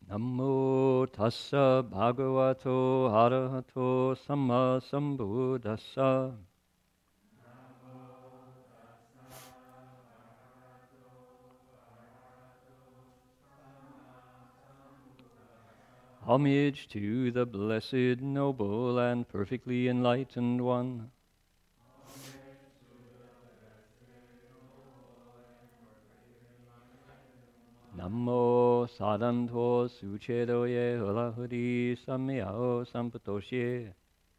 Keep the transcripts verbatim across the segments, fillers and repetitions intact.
Namo tassa bhagavato arahato samma sambuddhassa. Homage to the blessed, noble, and perfectly enlightened one. Namo sadanto suchedoye hulahuri samyao sampatosye.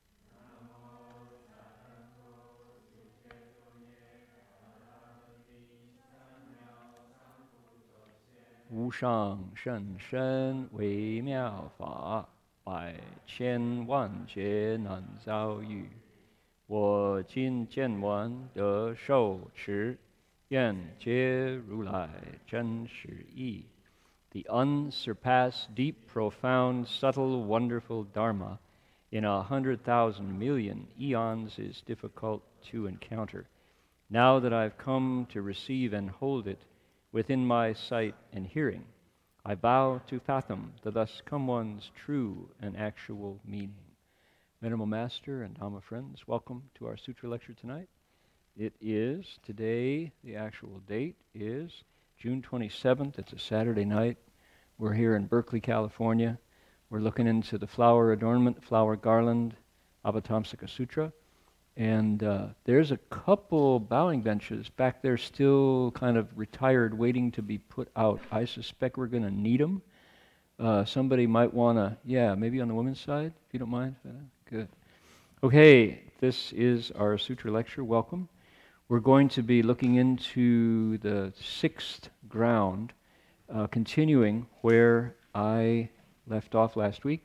Wushang shen shen wei miao fa bai qian wan jie nan zao yu. Wo jin jian wan de shou chi yan jie ru lai zhen shi yi. The unsurpassed, deep, profound, subtle, wonderful Dharma in a hundred thousand million eons is difficult to encounter. Now that I've come to receive and hold it within my sight and hearing, I vow to fathom the thus come one's true and actual meaning. Venerable Master and Dhamma friends, welcome to our Sutra lecture tonight. It is, today, the actual date is June twenty-seventh. It's a Saturday night. We're here in Berkeley, California. We're looking into the flower adornment, flower garland, Avatamsaka Sutra. And uh, there's a couple bowing benches back there still kind of retired, waiting to be put out. I suspect we're going to need them. Uh, somebody might want to, yeah, maybe on the women's side, if you don't mind. Good. Okay, this is our Sutra lecture. Welcome. We're going to be looking into the sixth ground, uh, continuing where I left off last week,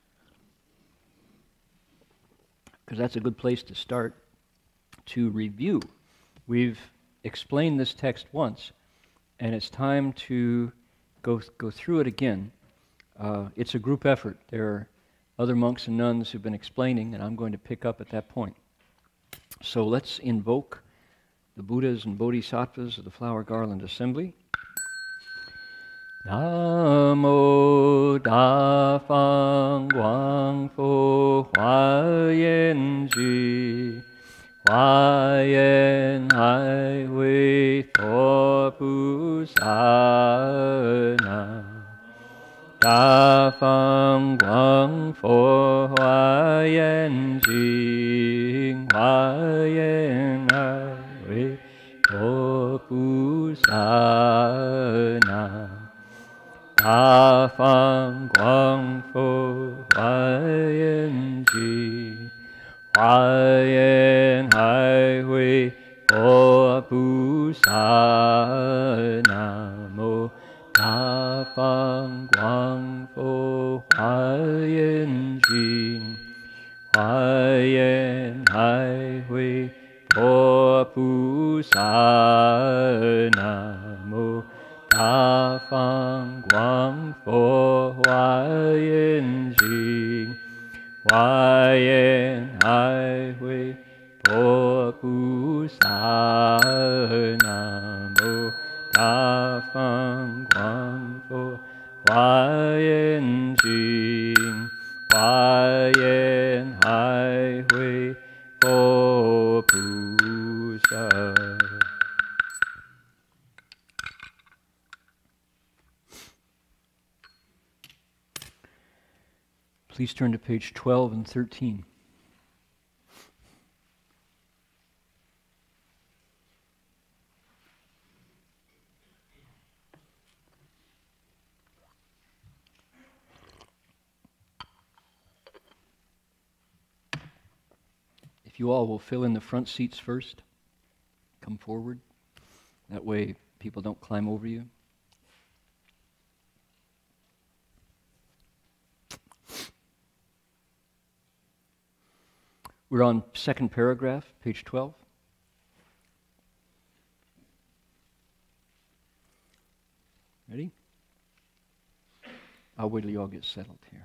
because that's a good place to start to review. We've explained this text once, and it's time to go, go through it again. Uh, it's a group effort. There are other monks and nuns who've been explaining, and I'm going to pick up at that point. So let's invoke the Buddhas and Bodhisattvas of the Flower Garland Assembly. Namo Da Fang Guang Fu Hua Yen Ji Hua Yen Hai Hui Fo Pu Sa Na Da Fang Guang Fu Hua Yen Ji Hua Yen Hai Hui Fo Pu Sa Na Da Fang Guang Fu Hua Yen Ji Hua Yen Hai Hui Fo Pu Sa Na Mo Da Fang Guang Fu Hua Yen Ji Hua Yen Hai Hui Fo Pu Sa Na Mo Da Fang Guang Fu Hua Yen Ji Hua Yen Hai Hui Fo Pu Sa Na Mo Da Fang Guang Fu Hua Yen Ji Hua Yen Hai Hui Fo Pu Sa. Please turn to page twelve and thirteen. If you all will fill in the front seats first, come forward. That way people don't climb over you. We're on second paragraph, page twelve. Ready? I'll wait till you all get settled here.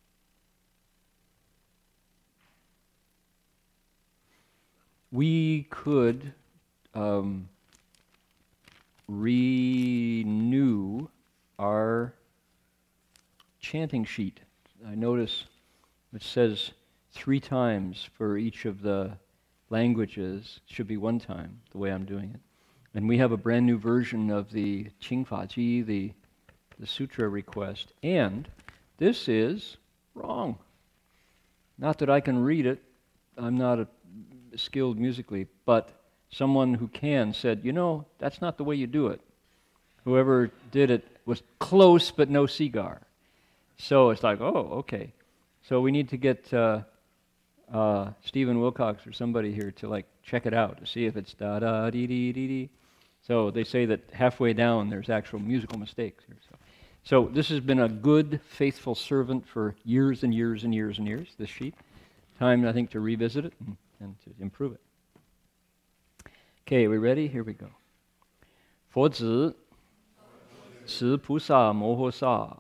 We could um, renew our chanting sheet, I notice it says three times for each of the languages. It should be one time, the way I'm doing it. And we have a brand new version of the Qingfa Ji, the, the sutra request. And this is wrong. Not that I can read it. I'm not a, skilled musically, but someone who can said, you know, that's not the way you do it. Whoever did it was close, but no cigar. So it's like, oh, okay. So we need to get uh, uh, Stephen Wilcox or somebody here to like check it out to see if it's da da dee dee dee dee. So they say that halfway down there's actual musical mistakes here. So. so this has been a good, faithful servant for years and years and years and years, this sheet. Time, I think, to revisit it and, and to improve it. Okay, are we ready? Here we go. 佛子, 持菩萨摩诃萨,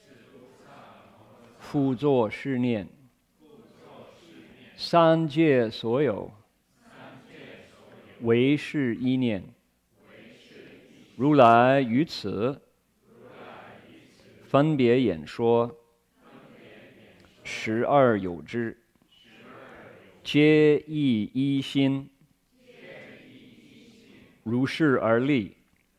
复作是念, 三界所有, 唯是一念, 如来于此, 分别演说, 十二有之, 皆亦一心, 如是而立,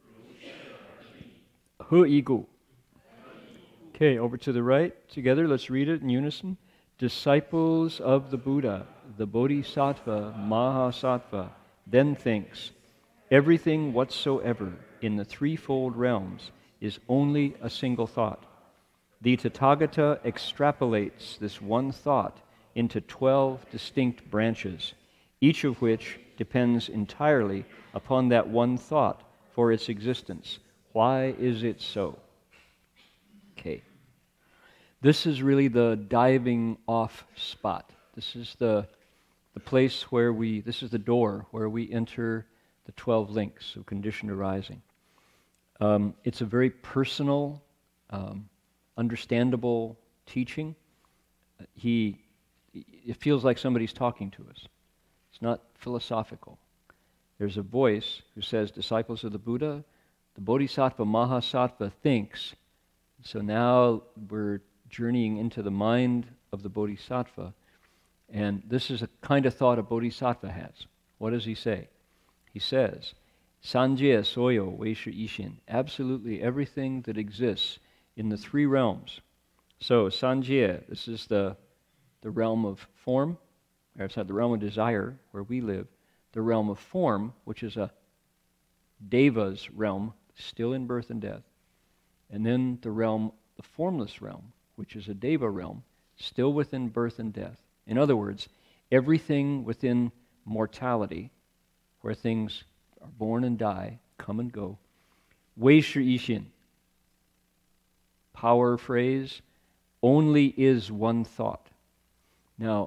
何以故? Okay, over to the right. Together, let's read it in unison. Disciples of the Buddha, the Bodhisattva, Mahasattva, then thinks, everything whatsoever in the threefold realms is only a single thought. The Tathagata extrapolates this one thought into twelve distinct branches, each of which depends entirely upon that one thought for its existence. Why is it so? Okay. This is really the diving off spot. This is the, the place where we, this is the door where we enter the twelve links of conditioned arising. Um, it's a very personal, um, understandable teaching. He, it feels like somebody's talking to us. It's not philosophical. There's a voice who says, disciples of the Buddha, the Bodhisattva Mahasattva thinks. So now we're journeying into the mind of the Bodhisattva, and this is a kind of thought a Bodhisattva has. What does he say? He says, Sanjie soyo wei shi ishin, absolutely everything that exists in the three realms. So Sanjie, this is the, the realm of form, or it's not the realm of desire, where we live, the realm of form, which is a Deva's realm, still in birth and death, and then the realm, the formless realm, which is a Deva realm, still within birth and death. In other words, everything within mortality, where things are born and die, come and go. Wei shi ishin, power phrase, only is one thought. Now,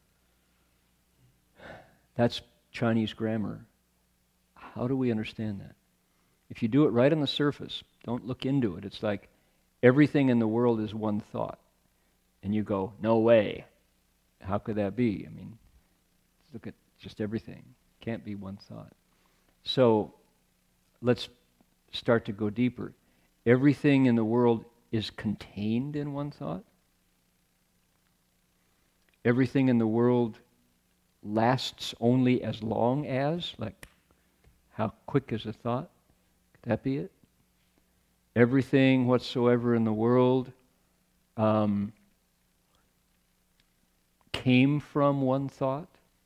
that's Chinese grammar. How do we understand that? If you do it right on the surface, don't look into it. It's like everything in the world is one thought. And you go, no way. How could that be? I mean, look at just everything. Can't be one thought. So let's start to go deeper. Everything in the world is contained in one thought. Everything in the world lasts only as long as, like, how quick is a thought? Could that be it? Everything whatsoever in the world um, came from one thought.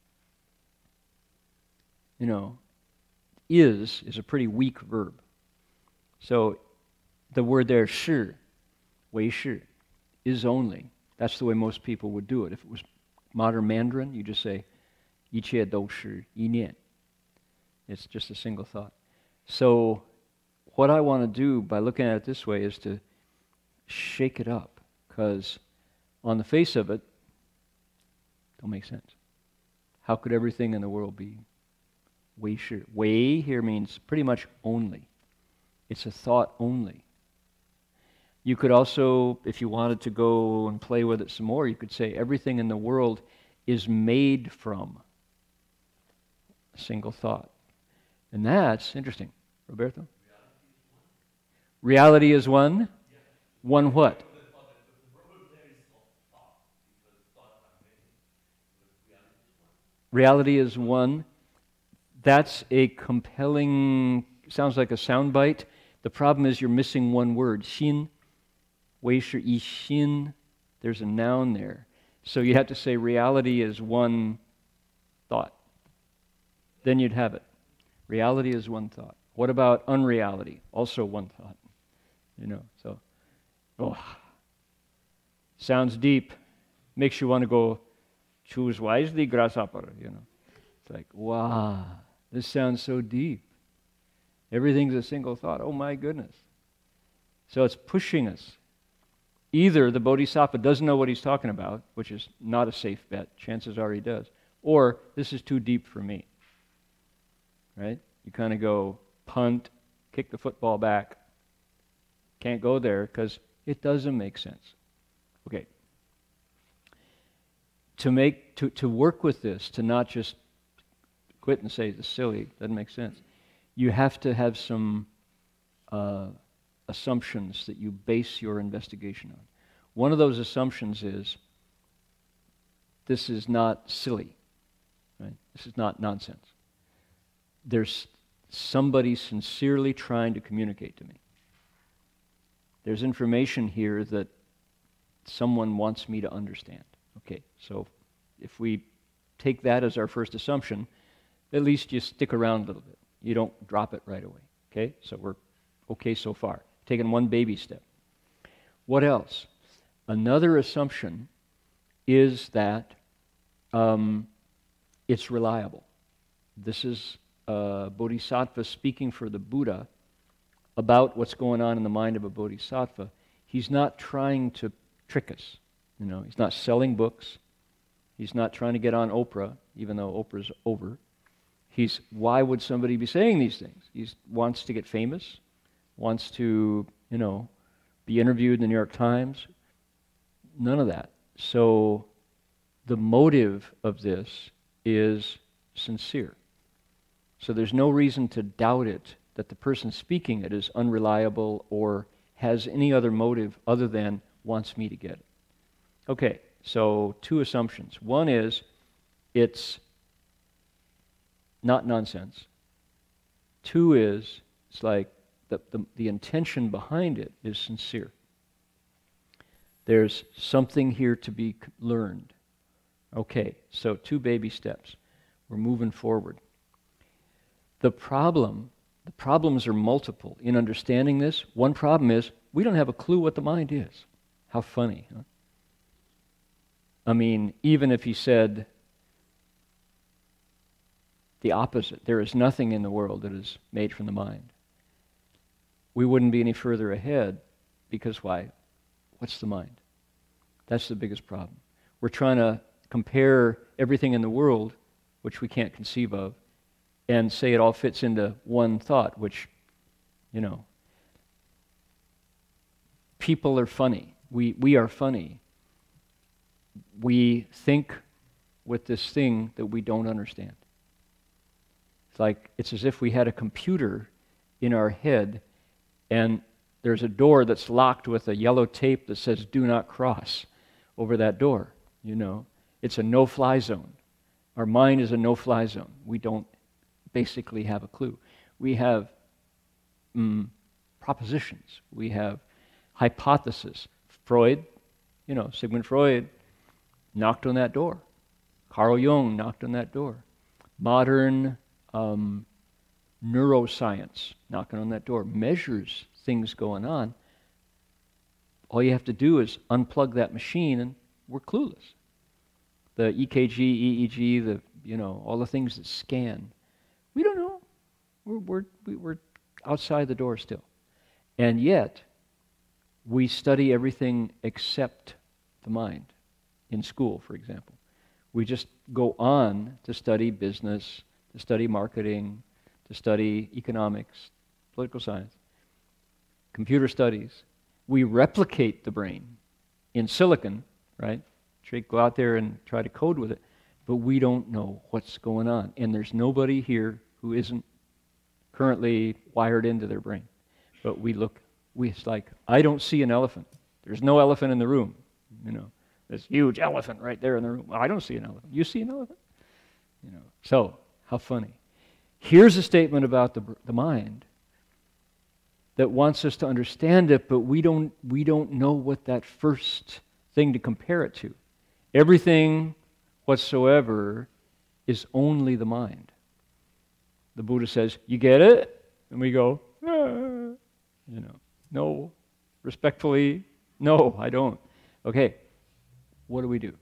You know, is is a pretty weak verb. So the word there, shi, wei shi, is only. That's the way most people would do it. If it was modern Mandarin, you just say, 一切都是一念. It's just a single thought. So what I want to do by looking at it this way is to shake it up, because on the face of it, don't make sense. How could everything in the world be wei shi? Wei here means pretty much only. It's a thought only. You could also, if you wanted to go and play with it some more, you could say everything in the world is made from a single thought. And that's interesting. Roberto? Reality is one? One what? reality is one. That's a compelling, sounds like a soundbite. The problem is you're missing one word. Xin, wei shi yi xin. There's a noun there. So you have to say reality is one thought. Then you'd have it. Reality is one thought. What about unreality? Also one thought. You know, so, oh, sounds deep. Makes you want to go, choose wisely, grasshopper, you know. It's like, wow, this sounds so deep. Everything's a single thought. Oh my goodness. So it's pushing us. Either the Bodhisattva doesn't know what he's talking about, which is not a safe bet, chances are he does, or this is too deep for me. Right? You kind of go punt, kick the football back. Can't go there because it doesn't make sense. Okay. To make to, to work with this, to not just quit and say it's silly, doesn't make sense. You have to have some uh, assumptions that you base your investigation on. One of those assumptions is this is not silly, right? This is not nonsense. There's somebody sincerely trying to communicate to me. There's information here that someone wants me to understand. Okay, so if we take that as our first assumption, at least you stick around a little bit. You don't drop it right away. Okay, so we're okay so far. Taking one baby step. What else? Another assumption is that um, it's reliable. This is a bodhisattva speaking for the Buddha about what's going on in the mind of a bodhisattva. He's not trying to trick us. You know, he's not selling books. He's not trying to get on Oprah, even though Oprah's over. He's, why would somebody be saying these things? He wants to get famous, wants to, you know, be interviewed in the New York Times. None of that. So the motive of this is sincere. So there's no reason to doubt it, that the person speaking it is unreliable or has any other motive other than wants me to get it. Okay, so two assumptions. One is it's not nonsense. Two is it's like the, the, the intention behind it is sincere. There's something here to be learned. Okay, so two baby steps. We're moving forward. The problem, the problems are multiple in understanding this. One problem is we don't have a clue what the mind is. How funny, huh? I mean, even if he said the opposite, there is nothing in the world that is made from the mind, we wouldn't be any further ahead because why? What's the mind? That's the biggest problem. We're trying to compare everything in the world, which we can't conceive of, and say it all fits into one thought, which, you know, people are funny. We, we are funny. We think with this thing that we don't understand. It's like, it's as if we had a computer in our head and there's a door that's locked with a yellow tape that says do not cross over that door. You know, it's a no-fly zone. Our mind is a no-fly zone. We don't basically have a clue. We have mm, propositions. We have hypotheses. Freud, you know, Sigmund Freud knocked on that door. Carl Jung knocked on that door. Modern um, neuroscience knocking on that door measures things going on. All you have to do is unplug that machine and we're clueless. The E K G, E E G, the, you know, all the things that scan. We don't know. We're, we're, we're outside the door still. And yet, we study everything except the mind. In school, for example. We just go on to study business, to study marketing, to study economics, political science, computer studies. We replicate the brain in silicon, right? Go out there and try to code with it, but we don't know what's going on. And there's nobody here who isn't currently wired into their brain. But we look, we, it's like, I don't see an elephant. There's no elephant in the room, you know. This huge elephant right there in the room. Well, I don't see an elephant. You see an elephant? You know, so how funny. Here's a statement about the the mind that wants us to understand it, but we don't we don't know what that first thing to compare it to. Everything whatsoever is only the mind. The Buddha says, "You get it?" And we go, ah. You know, no, respectfully, no, I don't. Okay, what do we do?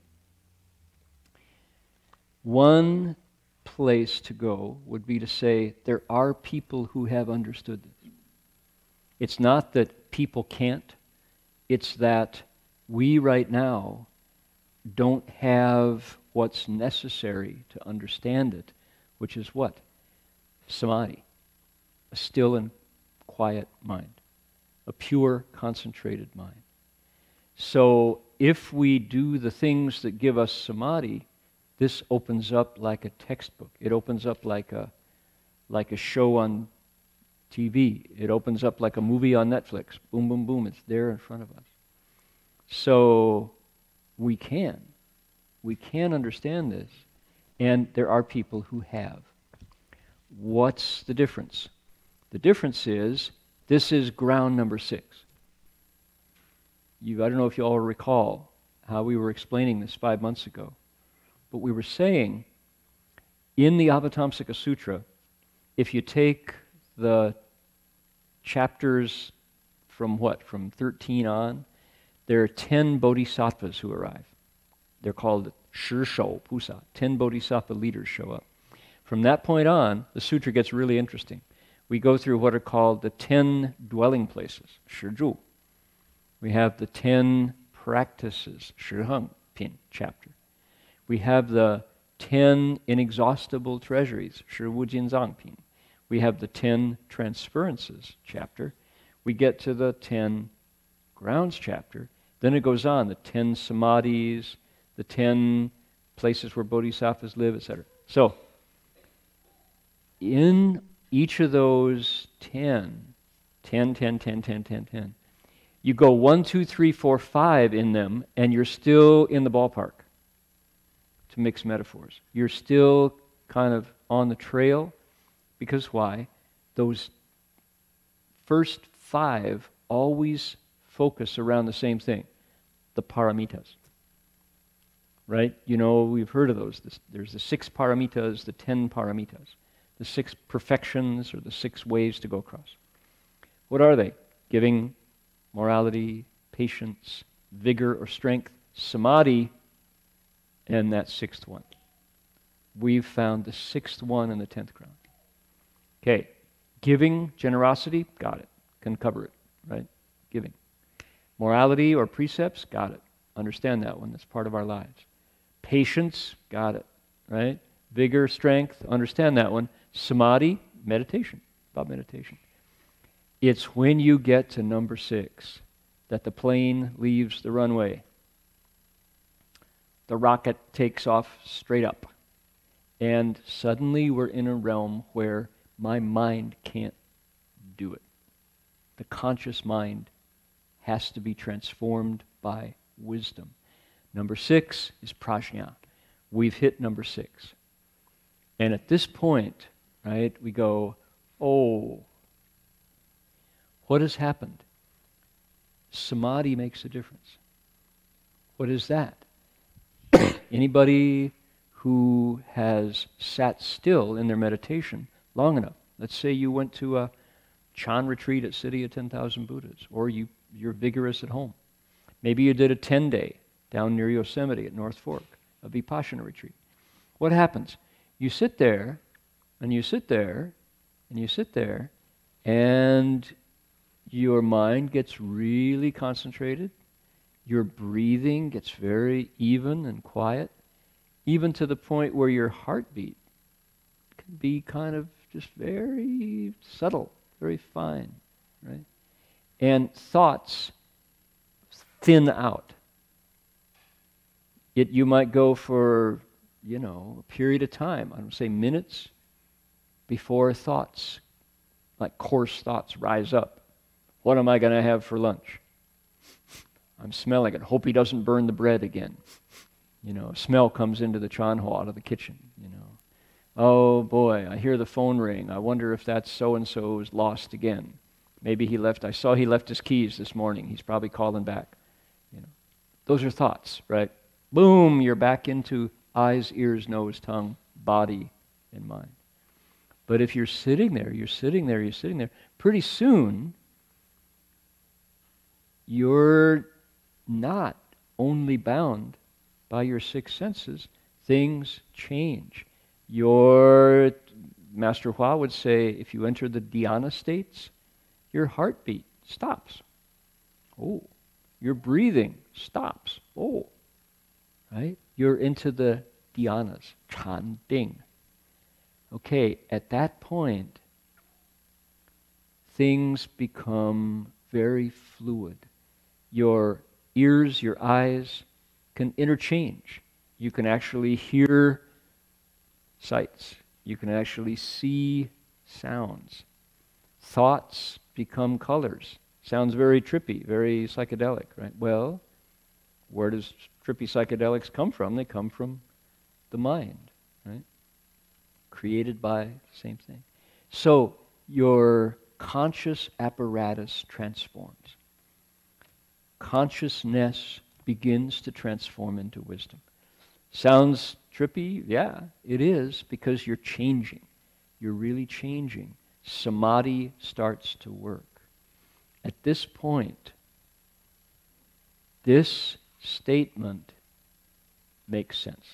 One place to go would be to say, there are people who have understood this. It's not that people can't, it's that we right now don't have what's necessary to understand it, which is what? Samadhi, a still and quiet mind, a pure, concentrated mind. So if we do the things that give us samadhi, this opens up like a textbook. It opens up like a like a show on T V. It opens up like a movie on Netflix. Boom, boom, boom. It's there in front of us. So we can. We can understand this. And there are people who have. What's the difference? The difference is, this is ground number six. You, I don't know if you all recall how we were explaining this five months ago, but we were saying, in the Avatamsaka Sutra, if you take the chapters from what, from thirteen on, there are ten bodhisattvas who arrive. They're called Shishou Pusa. Ten bodhisattva leaders show up. From that point on, the sutra gets really interesting. We go through what are called the ten dwelling places, Shizhu. We have the ten practices, Shiheng Pin chapter. We have the ten inexhaustible treasuries, Shiwu Jinzang Pin. We have the ten transferences chapter. We get to the ten grounds chapter. Then it goes on, the ten samadhis, the ten places where bodhisattvas live, et cetera. So, in each of those ten, ten, ten, ten, ten, ten, ten, you go one, two, three, four, five in them, and you're still in the ballpark, to mix metaphors. You're still kind of on the trail, because why? Those first five always focus around the same thing, the paramitas. Right? You know, we've heard of those. There's the six paramitas, the ten paramitas, the six perfections, or the six ways to go across. What are they? Giving, morality, patience, vigor or strength, samadhi, and that sixth one. We've found the sixth one in the tenth ground. Okay, giving, generosity, got it. Can cover it, right? Giving. Morality or precepts, got it. Understand that one, that's part of our lives. Patience, got it, right? Vigor, strength, understand that one. Samadhi, meditation, about meditation. It's when you get to number six that the plane leaves the runway. The rocket takes off straight up. And suddenly we're in a realm where my mind can't do it. The conscious mind has to be transformed by wisdom. Number six is prajna. We've hit number six. And at this point, right, we go, oh, what has happened? Samadhi makes a difference. What is that? Anybody who has sat still in their meditation long enough, let's say you went to a Chan retreat at City of ten thousand Buddhas, or you, you're vigorous at home. Maybe you did a ten-day down near Yosemite at North Fork, a Vipassana retreat. What happens? You sit there, and you sit there, and you sit there, and your mind gets really concentrated. Your breathing gets very even and quiet, even to the point where your heartbeat can be kind of just very subtle, very fine, right? And thoughts thin out. It, you might go for, you know, a period of time, I don't say minutes, before thoughts, like coarse thoughts, rise up. What am I going to have for lunch? I'm smelling it. Hope he doesn't burn the bread again. You know, smell comes into the Chan hall out of the kitchen, you know. Oh boy, I hear the phone ring. I wonder if that's so-and-so's lost again. Maybe he left, I saw he left his keys this morning. He's probably calling back. You know, those are thoughts, right? Boom, you're back into eyes, ears, nose, tongue, body, and mind. But if you're sitting there, you're sitting there, you're sitting there, pretty soon, you're not only bound by your six senses. Things change. Your, Master Hua would say, if you enter the dhyana states, your heartbeat stops. Oh. Your breathing stops. Oh. Right? You're into the dhyanas, chan ding. Okay, at that point, things become very fluid. Your ears, your eyes can interchange. You can actually hear sights. You can actually see sounds. Thoughts become colors. Sounds very trippy, very psychedelic, right? Well, where does trippy psychedelics come from? They come from the mind, right? Created by the same thing. So your conscious apparatus transforms. Consciousness begins to transform into wisdom. Sounds trippy? Yeah, it is, because you're changing. You're really changing. Samadhi starts to work. At this point, this statement makes sense.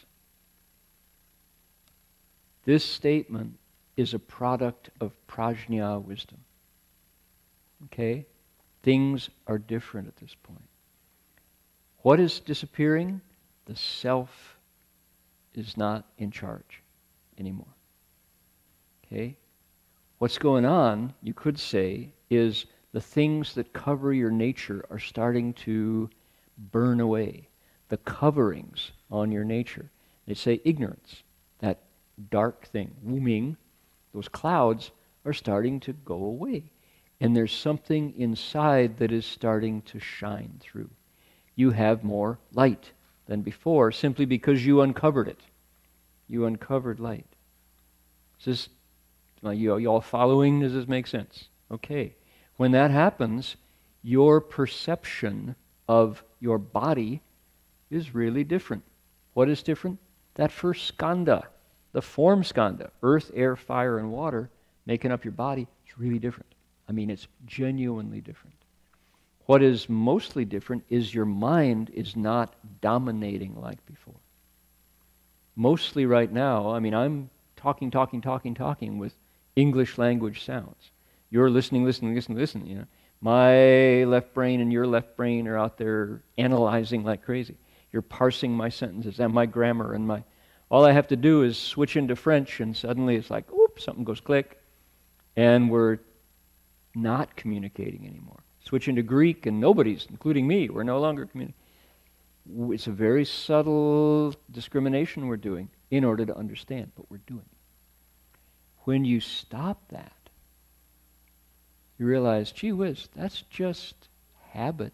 This statement is a product of prajna wisdom. Okay? Things are different at this point. What is disappearing? The self is not in charge anymore. Okay? What's going on, you could say, is the things that cover your nature are starting to burn away. The coverings on your nature. They say ignorance, that dark thing, wuming, those clouds are starting to go away. And there's something inside that is starting to shine through. You have more light than before simply because you uncovered it. You uncovered light. Is this, are you, are you all following? Does this make sense? Okay. When that happens, your perception of your body is really different. What is different? That first skandha, the form skandha, earth, air, fire, and water, making up your body, is really different. I mean, it's genuinely different. What is mostly different is your mind is not dominating like before. Mostly right now, I mean, I'm talking, talking, talking, talking with English language sounds. You're listening, listening, listening, listening, you know. My left brain and your left brain are out there analyzing like crazy. You're parsing my sentences and my grammar and my... All I have to do is switch into French and suddenly it's like, oops, something goes click. And we're not communicating anymore. Switch into Greek and nobody's, including me, we're no longer communicating. It's a very subtle discrimination we're doing in order to understand, but we're doing it. When you stop that, you realize, gee whiz, that's just habit.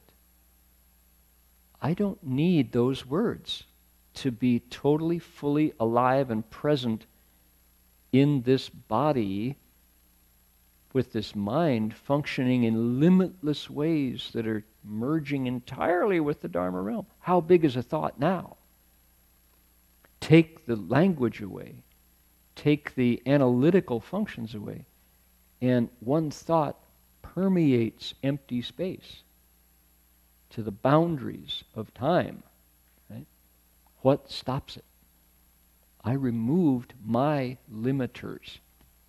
I don't need those words to be totally, fully alive and present in this body with this mind functioning in limitless ways that are merging entirely with the Dharma realm. How big is a thought now? Take the language away. Take the analytical functions away. And one thought permeates empty space to the boundaries of time. Right? What stops it? I removed my limiters.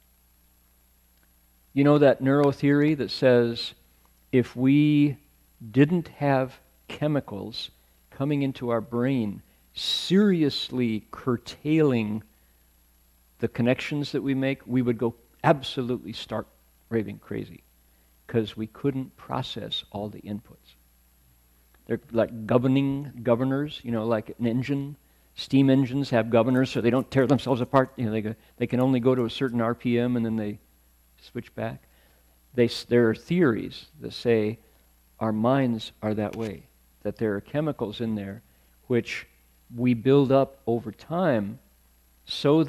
You know that neurotheory that says if we didn't have chemicals coming into our brain seriously curtailing the connections that we make, we would go absolutely stark raving crazy because we couldn't process all the inputs. They're like governing governors, you know, like an engine. Steam engines have governors so they don't tear themselves apart. You know, they go, they can only go to a certain R P M and then they switch back. They, there are theories that say our minds are that way, that there are chemicals in there which we build up over time so that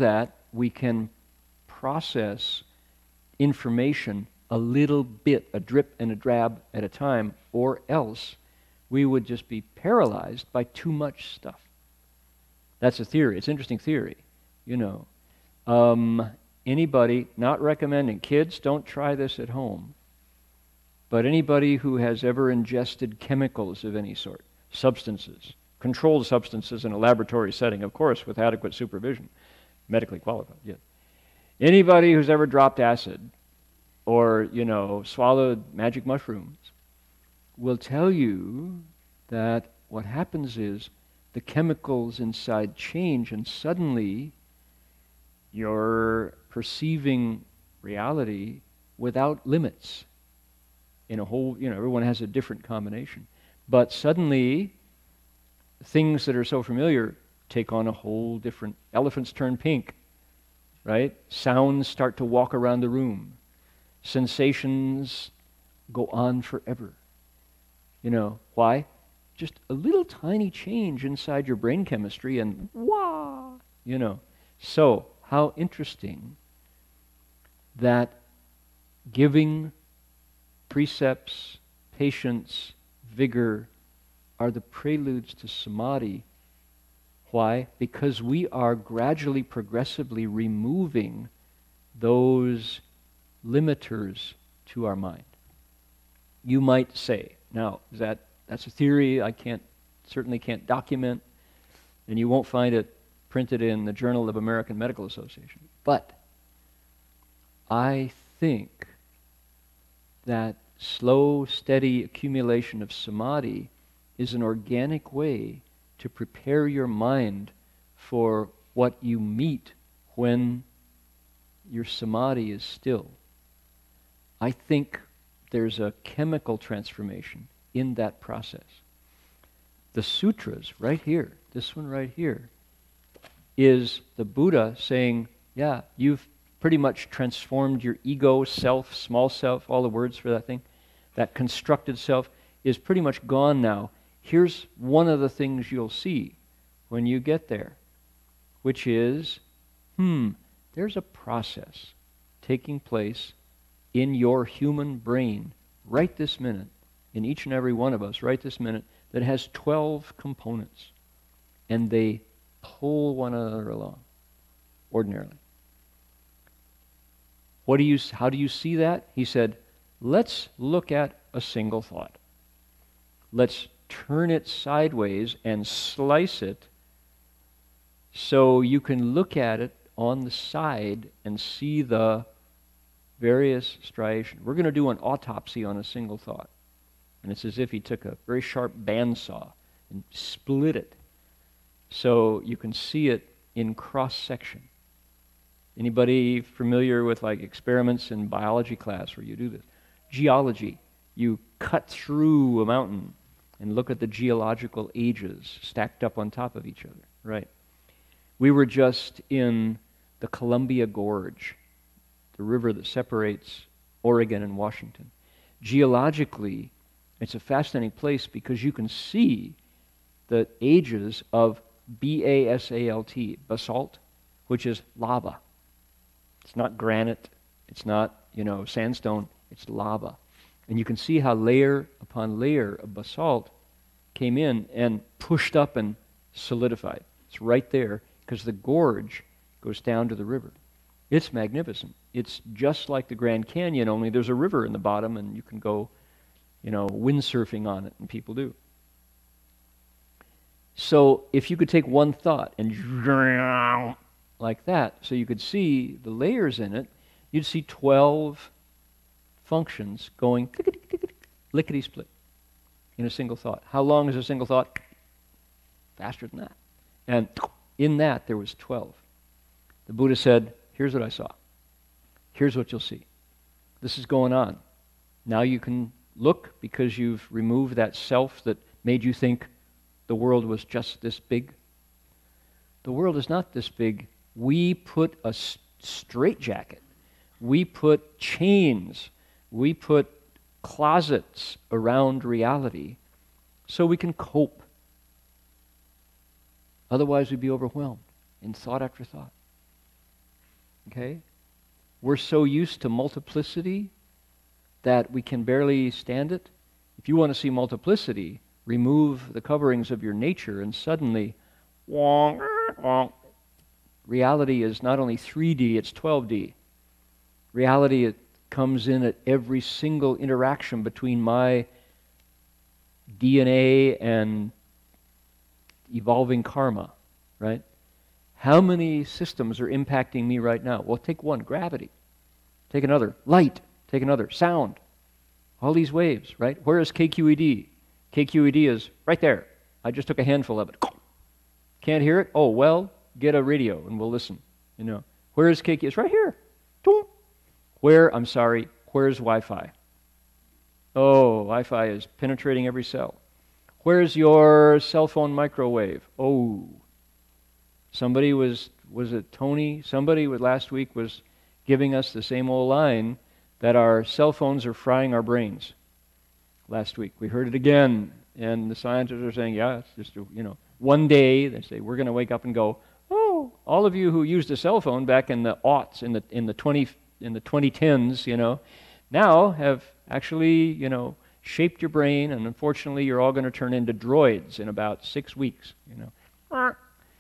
we can process information a little bit, a drip and a drab at a time, or else we would just be paralyzed by too much stuff. That's a theory. It's an interesting theory, you know. Um, anybody, not recommending, kids, don't try this at home, but anybody who has ever ingested chemicals of any sort, substances, controlled substances in a laboratory setting, of course, with adequate supervision, medically qualified, yes. Anybody who's ever dropped acid or, you know, swallowed magic mushrooms will tell you that what happens is the chemicals inside change, and suddenly you're perceiving reality without limits in a whole, you know, everyone has a different combination. But suddenly, things that are so familiar take on a whole different, elephants turn pink, right? Sounds start to walk around the room. Sensations go on forever. You know, why? Just a little tiny change inside your brain chemistry and wah, you know. So, how interesting that giving, precepts, patience, vigor are the preludes to samadhi. Why? Because we are gradually, progressively removing those limiters to our mind. You might say, now, is that that's a theory I can't certainly can't document, and you won't find it printed in the Journal of American Medical Association. But I think that slow, steady accumulation of samadhi is an organic way to prepare your mind for what you meet when your samadhi is still. I think there's a chemical transformation in that process. The sutras, right here, this one right here, is the Buddha saying, yeah, you've pretty much transformed your ego, self, small self, all the words for that thing. That constructed self is pretty much gone now. Here's one of the things you'll see when you get there, which is, hmm, there's a process taking place in your human brain right this minute, in each and every one of us right this minute, that has twelve components, and they pull one another along ordinarily. What do you, how do you see that? He said, let's look at a single thought. Let's turn it sideways and slice it so you can look at it on the side and see the various striations. We're going to do an autopsy on a single thought. And it's as if he took a very sharp bandsaw and split it so you can see it in cross-section. Anybody familiar with like experiments in biology class where you do this? Geology. You cut through a mountain and look at the geological ages stacked up on top of each other. Right. We were just in the Columbia Gorge, the river that separates Oregon and Washington. Geologically, it's a fascinating place because you can see the ages of B A S A L T, basalt, which is lava. It's not granite, it's not, you know, sandstone, it's lava. And you can see how layer upon layer of basalt came in and pushed up and solidified. It's right there because the gorge goes down to the river. It's magnificent. It's just like the Grand Canyon, only there's a river in the bottom and you can go, you know, windsurfing on it, and people do. So if you could take one thought and like that, so you could see the layers in it, you'd see twelve functions going lickety-split in a single thought. How long is a single thought? Faster than that. And in that, there was twelve. The Buddha said, here's what I saw. Here's what you'll see. This is going on. Now you can look because you've removed that self that made you think the world was just this big. The world is not this big. We put a straitjacket. We put chains. We put closets around reality so we can cope. Otherwise, we'd be overwhelmed in thought after thought. Okay? We're so used to multiplicity that we can barely stand it. If you want to see multiplicity, remove the coverings of your nature and suddenly, wonk, wonk. Reality is not only three D, it's twelve D. Reality, it comes in at every single interaction between my D N A and evolving karma, right? How many systems are impacting me right now? Well, take one, gravity. Take another, light. Take another, sound. All these waves, right? Where is K Q E D? K Q E D is right there. I just took a handful of it. Can't hear it? Oh, well, get a radio and we'll listen. You know, where is K Q? It's right here. Where, I'm sorry, where's Wi-Fi? Oh, Wi-Fi is penetrating every cell. Where's your cell phone microwave? Oh, somebody was, was it Tony? Somebody was, last week was giving us the same old line that our cell phones are frying our brains. Last week, we heard it again, and the scientists are saying, yeah, it's just, a, you know, one day, they say, we're going to wake up and go, oh, all of you who used a cell phone back in the aughts, in the, in the twenty, in the twenty tens, you know, now have actually, you know, shaped your brain, and unfortunately you're all going to turn into droids in about six weeks, you know.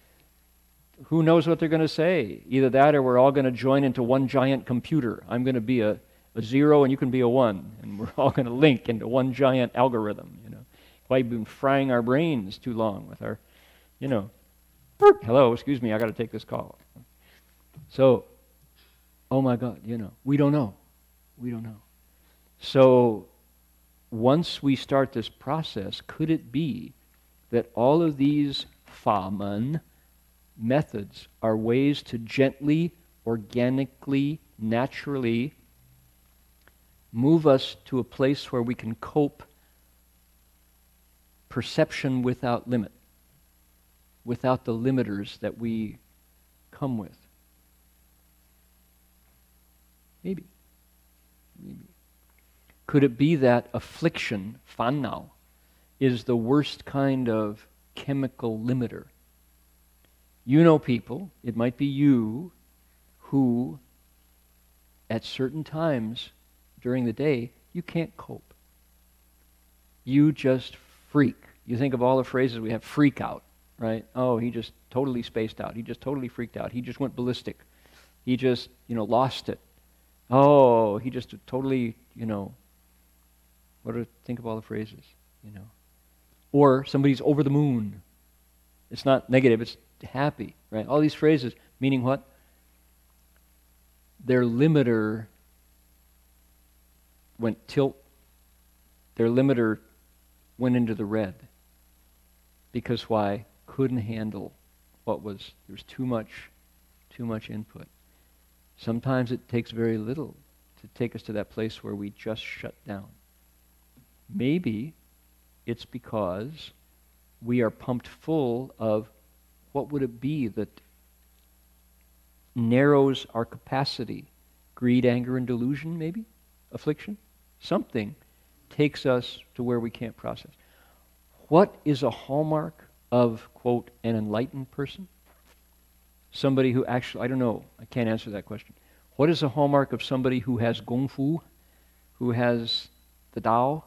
Who knows what they're going to say? Either that or we're all going to join into one giant computer. I'm going to be a, a zero and you can be a one, and we're all going to link into one giant algorithm, you know. Why we've been frying our brains too long with our, you know, hello, excuse me, I got to take this call. So, oh my God, you know, we don't know. We don't know. So, once we start this process, could it be that all of these Faman methods are ways to gently, organically, naturally move us to a place where we can cope perception without limit, without the limiters that we come with? Maybe. Maybe. Could it be that affliction, fannao, is the worst kind of chemical limiter? You know people, it might be you, who at certain times during the day, you can't cope. You just freak. You think of all the phrases we have, freak out, right? Oh, he just totally spaced out. He just totally freaked out. He just went ballistic. He just, you know, lost it. Oh, he just totally, you know, what do think of all the phrases, you know. Or somebody's over the moon. It's not negative, it's happy, right? All these phrases, meaning what? Their limiter went tilt. Their limiter went into the red. Because why? Couldn't handle what was, there was too much, too much input. Sometimes it takes very little to take us to that place where we just shut down. Maybe it's because we are pumped full of what would it be that narrows our capacity? Greed, anger, and delusion, maybe? Affliction? Something takes us to where we can't process. What is a hallmark of, quote, an enlightened person? Somebody who actually, I don't know, I can't answer that question. What is a hallmark of somebody who has gongfu, who has the Tao?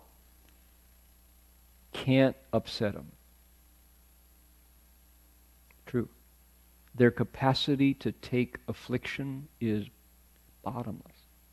Can't upset them. True. Their capacity to take affliction is bottomless.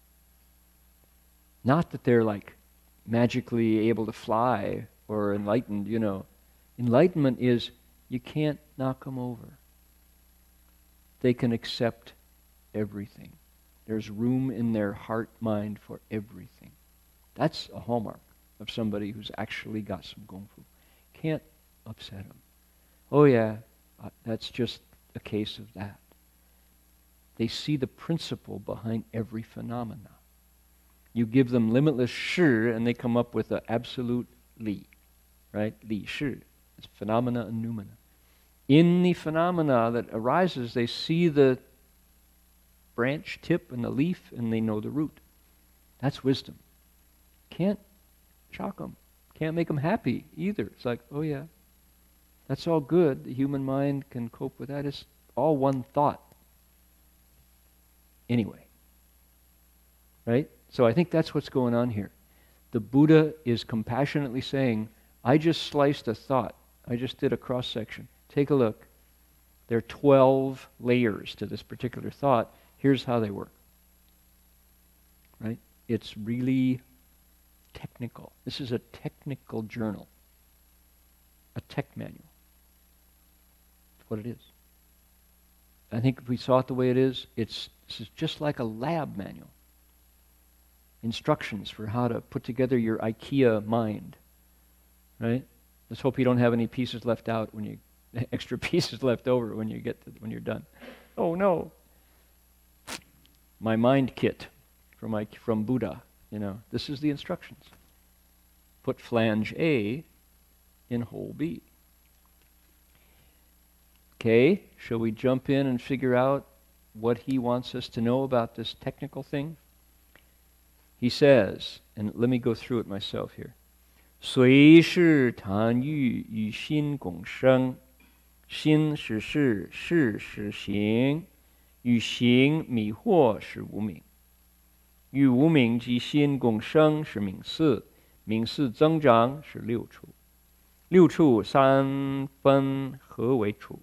Not that they're like magically able to fly or enlightened, you know. Enlightenment is you can't knock them over. They can accept everything. There's room in their heart, mind for everything. That's a hallmark of somebody who's actually got some gongfu. Can't upset them. Oh yeah, uh, that's just a case of that. They see the principle behind every phenomena. You give them limitless shi, and they come up with an absolute li, right? Li shi. It's phenomena and noumena. In the phenomena that arises, they see the branch tip and the leaf, and they know the root. That's wisdom. Can't shock them. Can't make them happy either. It's like, oh yeah, that's all good. The human mind can cope with that. It's all one thought. anyway. Right? So I think that's what's going on here. The Buddha is compassionately saying, I just sliced a thought. I just did a cross-section. Take a look. There are twelve layers to this particular thought. Here's how they work. Right? It's really technical. This is a technical journal. A tech manual. That's what it is. I think if we saw it the way it is, it's this is just like a lab manual. Instructions for how to put together your IKEA mind. Right? Let's hope you don't have any pieces left out when you extra pieces left over when you get to, when you're done. Oh no. My mind kit from my from Buddha, you know. This is the instructions. Put flange A in hole B. Okay, shall we jump in and figure out what he wants us to know about this technical thing? He says, and let me go through it myself here. 随是谈欲与心共生，心是事，事是行，与行迷惑是无明，与无明及心共生是名四，名四增长是六处，六处三分合为处，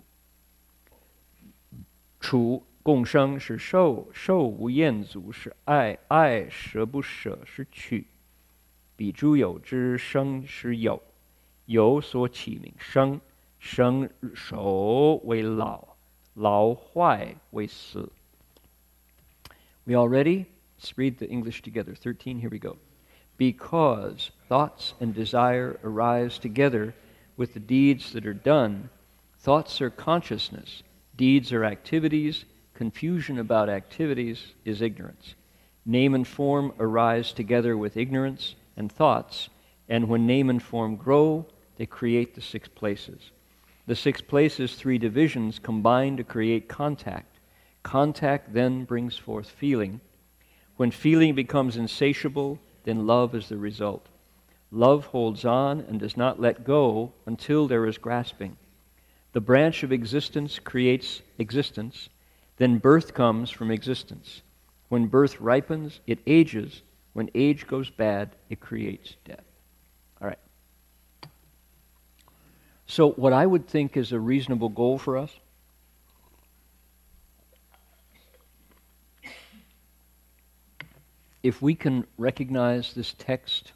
处共生是受，受无厌足是爱，爱舍不舍是取。彼诸有之生是有，有所起名生，生熟为老，老坏为死。We all ready? Let's read the English together. thirteen, here we go. Because thoughts and desire arise together with the deeds that are done, thoughts are consciousness, deeds are activities, confusion about activities is ignorance. Name and form arise together with ignorance and thoughts, and when name and form grow, they create the six places. The six places, three divisions, combine to create contact. Contact then brings forth feeling. When feeling becomes insatiable, then love is the result. Love holds on and does not let go until there is grasping. The branch of existence creates existence, then birth comes from existence. When birth ripens, it ages. When age goes bad, it creates death. All right. So what I would think is a reasonable goal for us if we can recognize this text,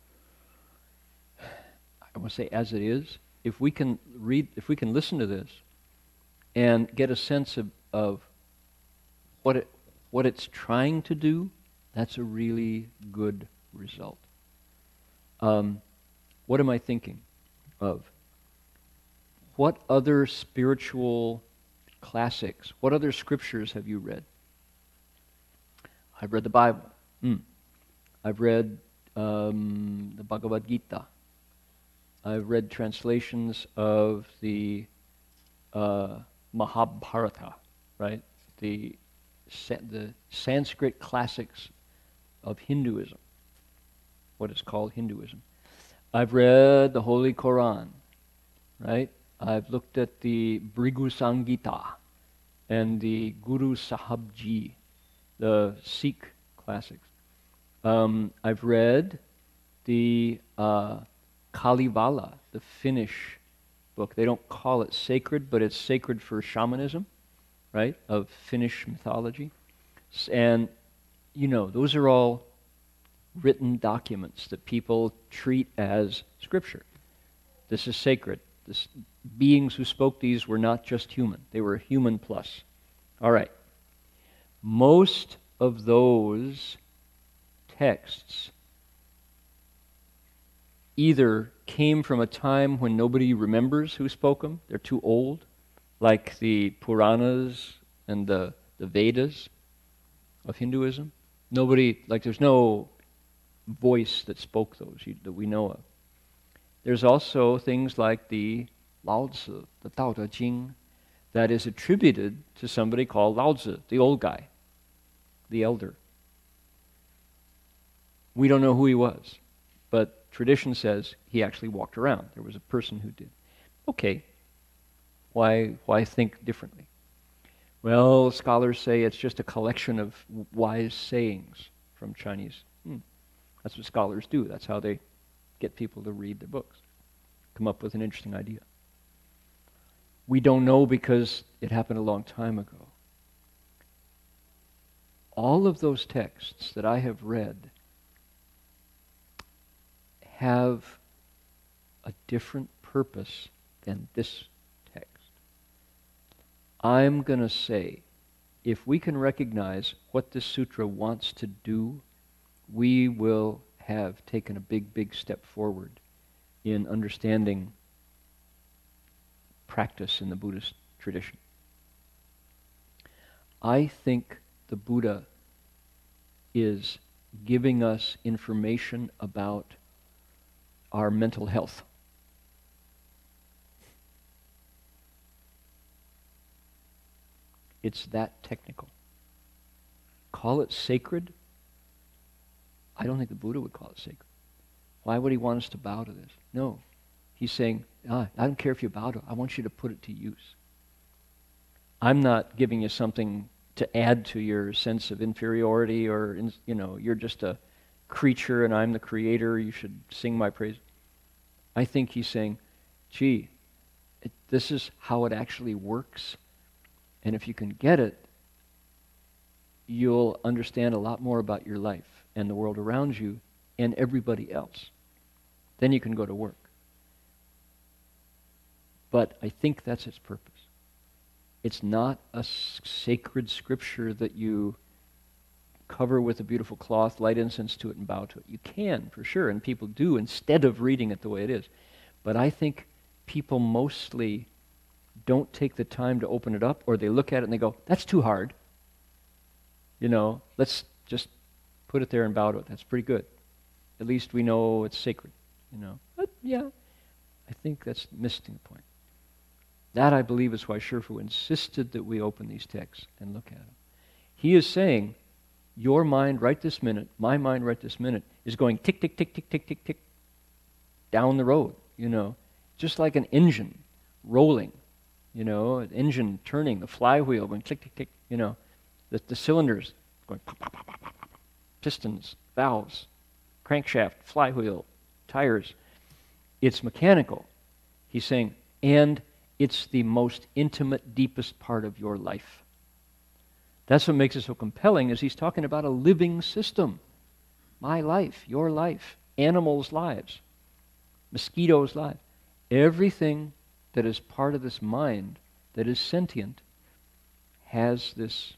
I want to say as it is, if we can read, if we can listen to this and get a sense of, of what it, what it's trying to do, that's a really good result. Um, what am I thinking of? What other spiritual classics, what other scriptures have you read? I've read the Bible. Mm. I've read um, the Bhagavad Gita. I've read translations of the uh, Mahabharata, right? The, the Sanskrit classics of Hinduism, what is called Hinduism. I've read the Holy Quran, right? I've looked at the Bhrigu Sangita and the Guru Sahib Ji, the Sikh classics. Um, I've read the uh, Kalevala, the Finnish book. They don't call it sacred, but it's sacred for shamanism, right, of Finnish mythology. And, you know, those are all written documents that people treat as scripture. This is sacred. This, beings who spoke these were not just human. They were human plus. All right. Most of those texts either came from a time when nobody remembers who spoke them. They're too old, like the Puranas and the, the Vedas of Hinduism. Nobody, like there's no voice that spoke those you, that we know of. There's also things like the Lao Tzu, the Tao Te Ching, that is attributed to somebody called Lao Tzu, the old guy, the elder. We don't know who he was, but tradition says he actually walked around. There was a person who did. Okay, why, why think differently? Well, scholars say it's just a collection of wise sayings from Chinese. Hmm. That's what scholars do. That's how they get people to read their books, come up with an interesting idea. We don't know because it happened a long time ago. All of those texts that I have read have a different purpose than this text. I'm going to say, if we can recognize what this sutra wants to do, we will have taken a big, big step forward in understanding practice in the Buddhist tradition. I think the Buddha is giving us information about our mental health. It's that technical. Call it sacred. I don't think the Buddha would call it sacred. Why would he want us to bow to this? No. He's saying, ah, I don't care if you bow to it. I want you to put it to use. I'm not giving you something to add to your sense of inferiority or, you know, you're just a creature and I'm the creator. You should sing my praise. I think he's saying, gee, it, this is how it actually works. And if you can get it, you'll understand a lot more about your life and the world around you and everybody else. Then you can go to work. But I think that's its purpose. It's not a s- sacred scripture that you cover with a beautiful cloth, light incense to it, and bow to it. You can, for sure, and people do instead of reading it the way it is. But I think people mostly don't take the time to open it up, or they look at it and they go, that's too hard. You know, let's just put it there and bow to it. That's pretty good. At least we know it's sacred, you know. But yeah, I think that's missing the point. That, I believe, is why Shifu insisted that we open these texts and look at them. He is saying, your mind right this minute, my mind right this minute, is going tick, tick, tick, tick, tick, tick, tick, down the road, you know, just like an engine rolling, you know, an engine turning, the flywheel going tick, tick, tick, you know, the, the cylinders going pop, pop, pop, pop, pop, pop, pistons, valves, crankshaft, flywheel, tires. It's mechanical. He's saying, and it's the most intimate, deepest part of your life. That's what makes it so compelling, is he's talking about a living system. My life, your life, animals' lives, mosquitoes' lives. Everything that is part of this mind that is sentient has this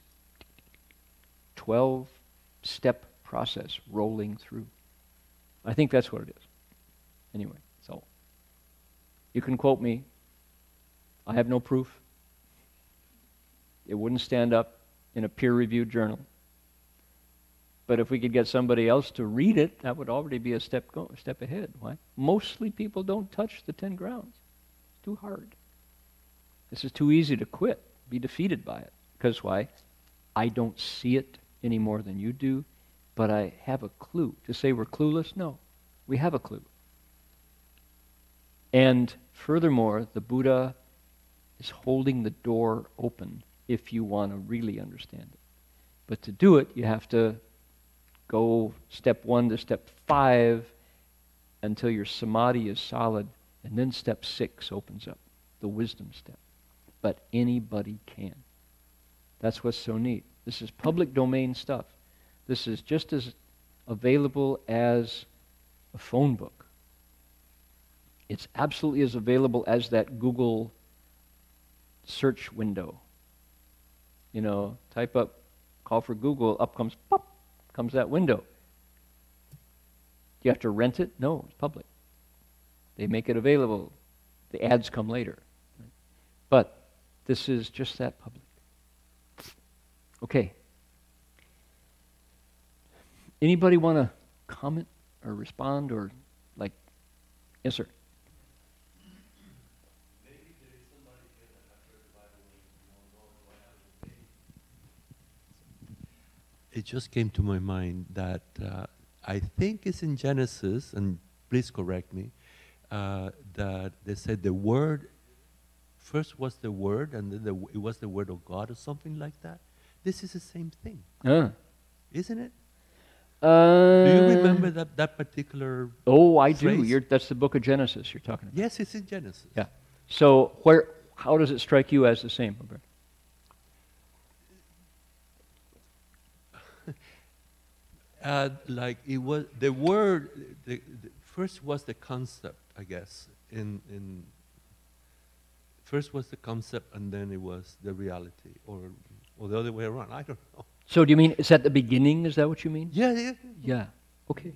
twelve-step process rolling through. I think that's what it is. Anyway, so you can quote me. I have no proof. It wouldn't stand up in a peer-reviewed journal. But if we could get somebody else to read it, that would already be a step go, a step ahead. Why? Mostly people don't touch the ten grounds. It's too hard. This is too easy to quit, be defeated by it. Because why? I don't see it any more than you do, but I have a clue. To say we're clueless? No. We have a clue. And furthermore, the Buddha is holding the door open if you want to really understand it. But to do it, you have to go step one to step five until your samadhi is solid, and then step six opens up, the wisdom step. But anybody can. That's what's so neat. This is public domain stuff. This is just as available as a phone book. It's absolutely as available as that Google search window. You know, type up, call for Google, up comes, pop, comes that window. Do you have to rent it? No, it's public. They make it available. The ads come later. Right? But this is just that public. Okay. Anybody want to comment or respond or like, yes, sir. It just came to my mind that uh, I think it's in Genesis, and please correct me, uh, that they said the word first was the Word, and then the, it was the Word of God, or something like that. This is the same thing, Uh. isn't it? Uh, Do you remember that, that particular Oh, I phrase? do. You're, that's the book of Genesis you're talking about. Yes, it's in Genesis. Yeah. So where, how does it strike you as the same, Roberto? Uh, like it was the word. The, the first was the concept, I guess. In in first was the concept, and then it was the reality, or or the other way around. I don't know. So do you mean it's at the beginning? Is that what you mean? Yeah, yeah. Yeah. Okay.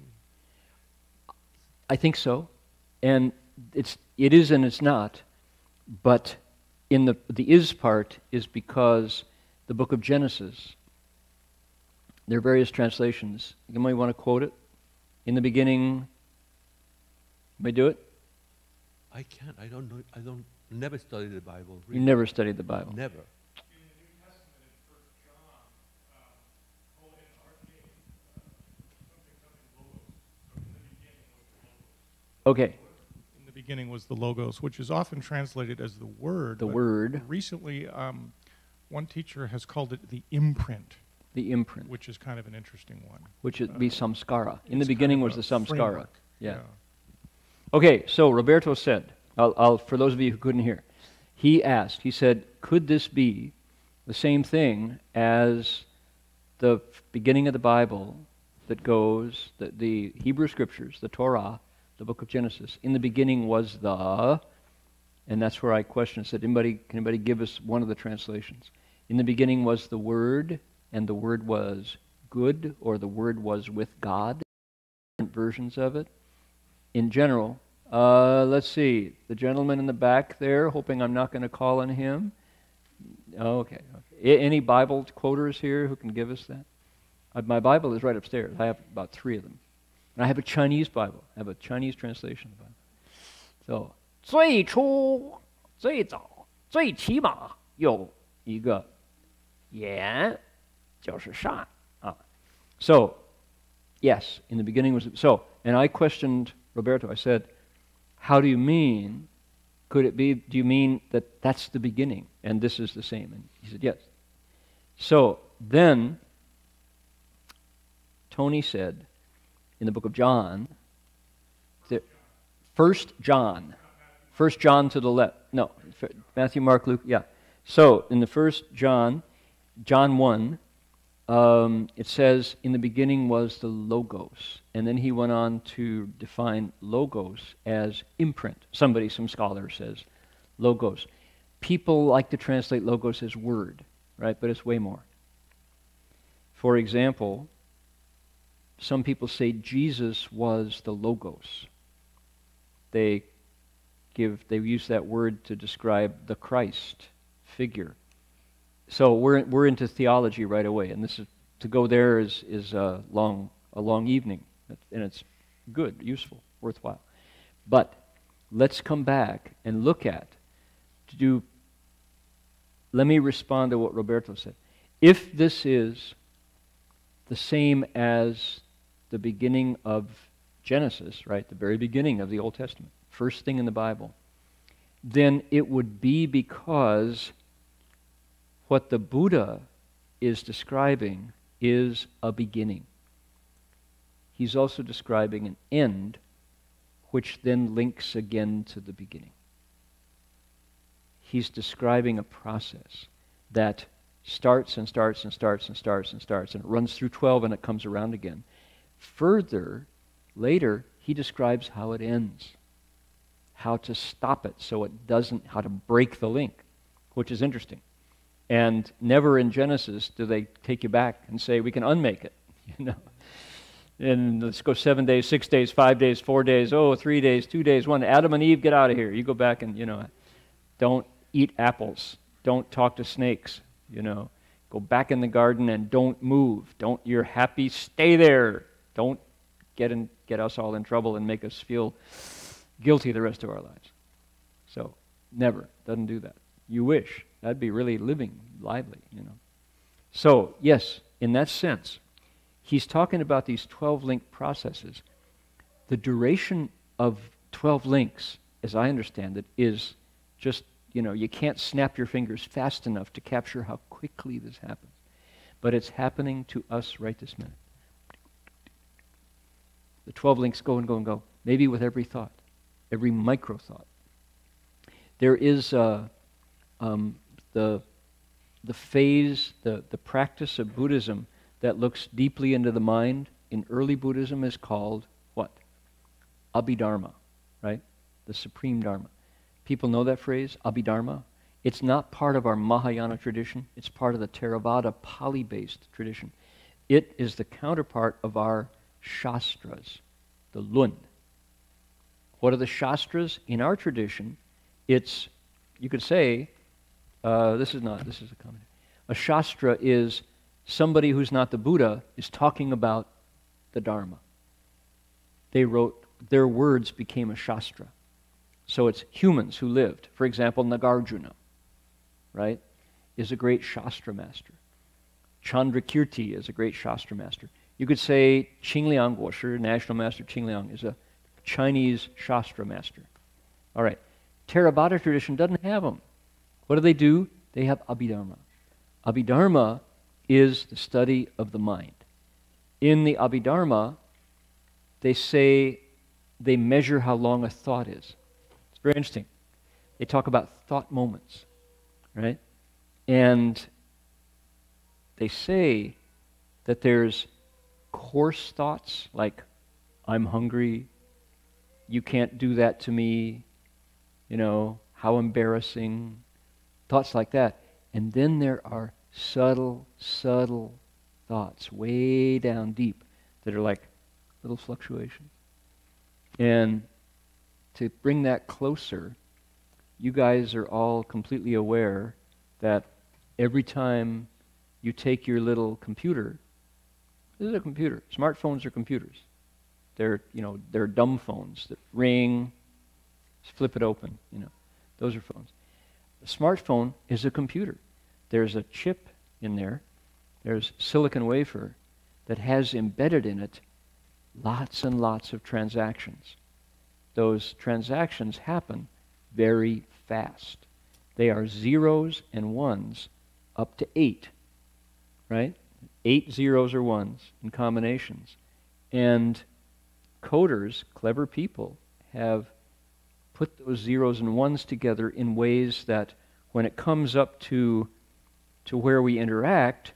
I think so, and it's it is and it's not, but in the the is part is because the book of Genesis. There are various translations. You might want to quote it. In the beginning, may do it? I can't. I don't know. I don't. Never studied the Bible. You never studied the Bible. Never. In the New Testament, in First John, um, oh, in our case, uh, something, something logos. So in the beginning was the logos. Okay. In the beginning was the logos, which is often translated as the word. The but word. Recently, um, one teacher has called it the imprint. The imprint, Which is kind of an interesting one. which would be uh, samskara. In the It's beginning kind was of the a samskara. framework. Yeah. Okay, so Roberto said, I'll, I'll, for those of you who couldn't hear, he asked, he said, could this be the same thing as the beginning of the Bible that goes, the, the Hebrew Scriptures, the Torah, the book of Genesis, in the beginning was the, and that's where I questioned, said, anybody, can anybody give us one of the translations? In the beginning was the Word, and the Word was good, or the Word was with God, different versions of it. In general, uh, let's see, the gentleman in the back there, hoping I'm not going to call on him. Okay, okay. A- any Bible quoters here who can give us that? Uh, my Bible is right upstairs. I have about three of them. And I have a Chinese Bible. I have a Chinese translation of the Bible. So, 最初最早最起码有一个言就是善啊 So, yes, in the beginning was so, and I questioned Roberto. I said, "How do you mean? Could it be? Do you mean that that's the beginning, and this is the same?" And he said, "Yes." So then, Tony said, in the book of John, that First John, First John to the left. No, Matthew, Mark, Luke. Yeah. So in the First John, John one. Um, it says, in the beginning was the Logos. And then he went on to define Logos as imprint. Somebody, some scholar says Logos. People like to translate Logos as word, right? But it's way more. For example, some people say Jesus was the Logos. They give, they use that word to describe the Christ figure. So we're we're into theology right away, and this is to go there is is a long a long evening, and it's good, useful, worthwhile. But let's come back and look at to do. Let me respond to what Roberto said. If this is the same as the beginning of Genesis, right, the very beginning of the Old Testament, first thing in the Bible, then it would be because what the Buddha is describing is a beginning. He's also describing an end, which then links again to the beginning. He's describing a process that starts and starts and starts and starts and starts, and it runs through twelve and it comes around again. Further, later, he describes how it ends, how to stop it so it doesn't, how to break the link, which is interesting. And never in Genesis do they take you back and say, we can unmake it, you know. And let's go seven days, six days, five days, four days, oh, three days, two days, one. Adam and Eve, get out of here. You go back and, you know, don't eat apples. Don't talk to snakes, you know. Go back in the garden and don't move. Don't, you're happy, stay there. Don't get in, get us all in trouble and make us feel guilty the rest of our lives. So, never. Doesn't do that. You wish. That'd be really living, lively, you know. So, yes, in that sense, he's talking about these twelve link processes. The duration of twelve links, as I understand it, is just you know, you can't snap your fingers fast enough to capture how quickly this happens. But it's happening to us right this minute. The twelve links go and go and go, maybe with every thought, every micro thought. There is uh, um, the, the phase, the, the practice of Buddhism that looks deeply into the mind in early Buddhism is called what? Abhidharma, right? The supreme Dharma. People know that phrase, Abhidharma. It's not part of our Mahayana tradition. It's part of the Theravada Pali-based tradition. It is the counterpart of our Shastras, the Lun. What are the Shastras? In our tradition, it's, you could say, uh, this is not, this is a comment. A Shastra is somebody who's not the Buddha is talking about the Dharma. They wrote, their words became a Shastra. So it's humans who lived. For example, Nagarjuna, right, is a great Shastra master. Chandrakirti is a great Shastra master. You could say Qingliang Guoshi, National Master Qingliang, is a Chinese Shastra master. All right. Theravada tradition doesn't have them. What do they do? They have Abhidharma. Abhidharma is the study of the mind. In the Abhidharma, they say they measure how long a thought is. It's very interesting. They talk about thought moments, right? And they say that there's coarse thoughts like, I'm hungry, you can't do that to me, you know, how embarrassing, thoughts like that. And then there are subtle, subtle thoughts way down deep that are like little fluctuations. And to bring that closer, you guys are all completely aware that every time you take your little computer, this is a computer. Smartphones are computers. They're, you know, they're dumb phones that ring, flip it open, you know. Those are phones. A smartphone is a computer. There's a chip in there. There's silicon wafer that has embedded in it lots and lots of transactions. Those transactions happen very fast. They are zeros and ones up to eight, right? Eight zeros or ones in combinations. And coders, clever people, have put those zeros and ones together in ways that when it comes up to, to where we interact,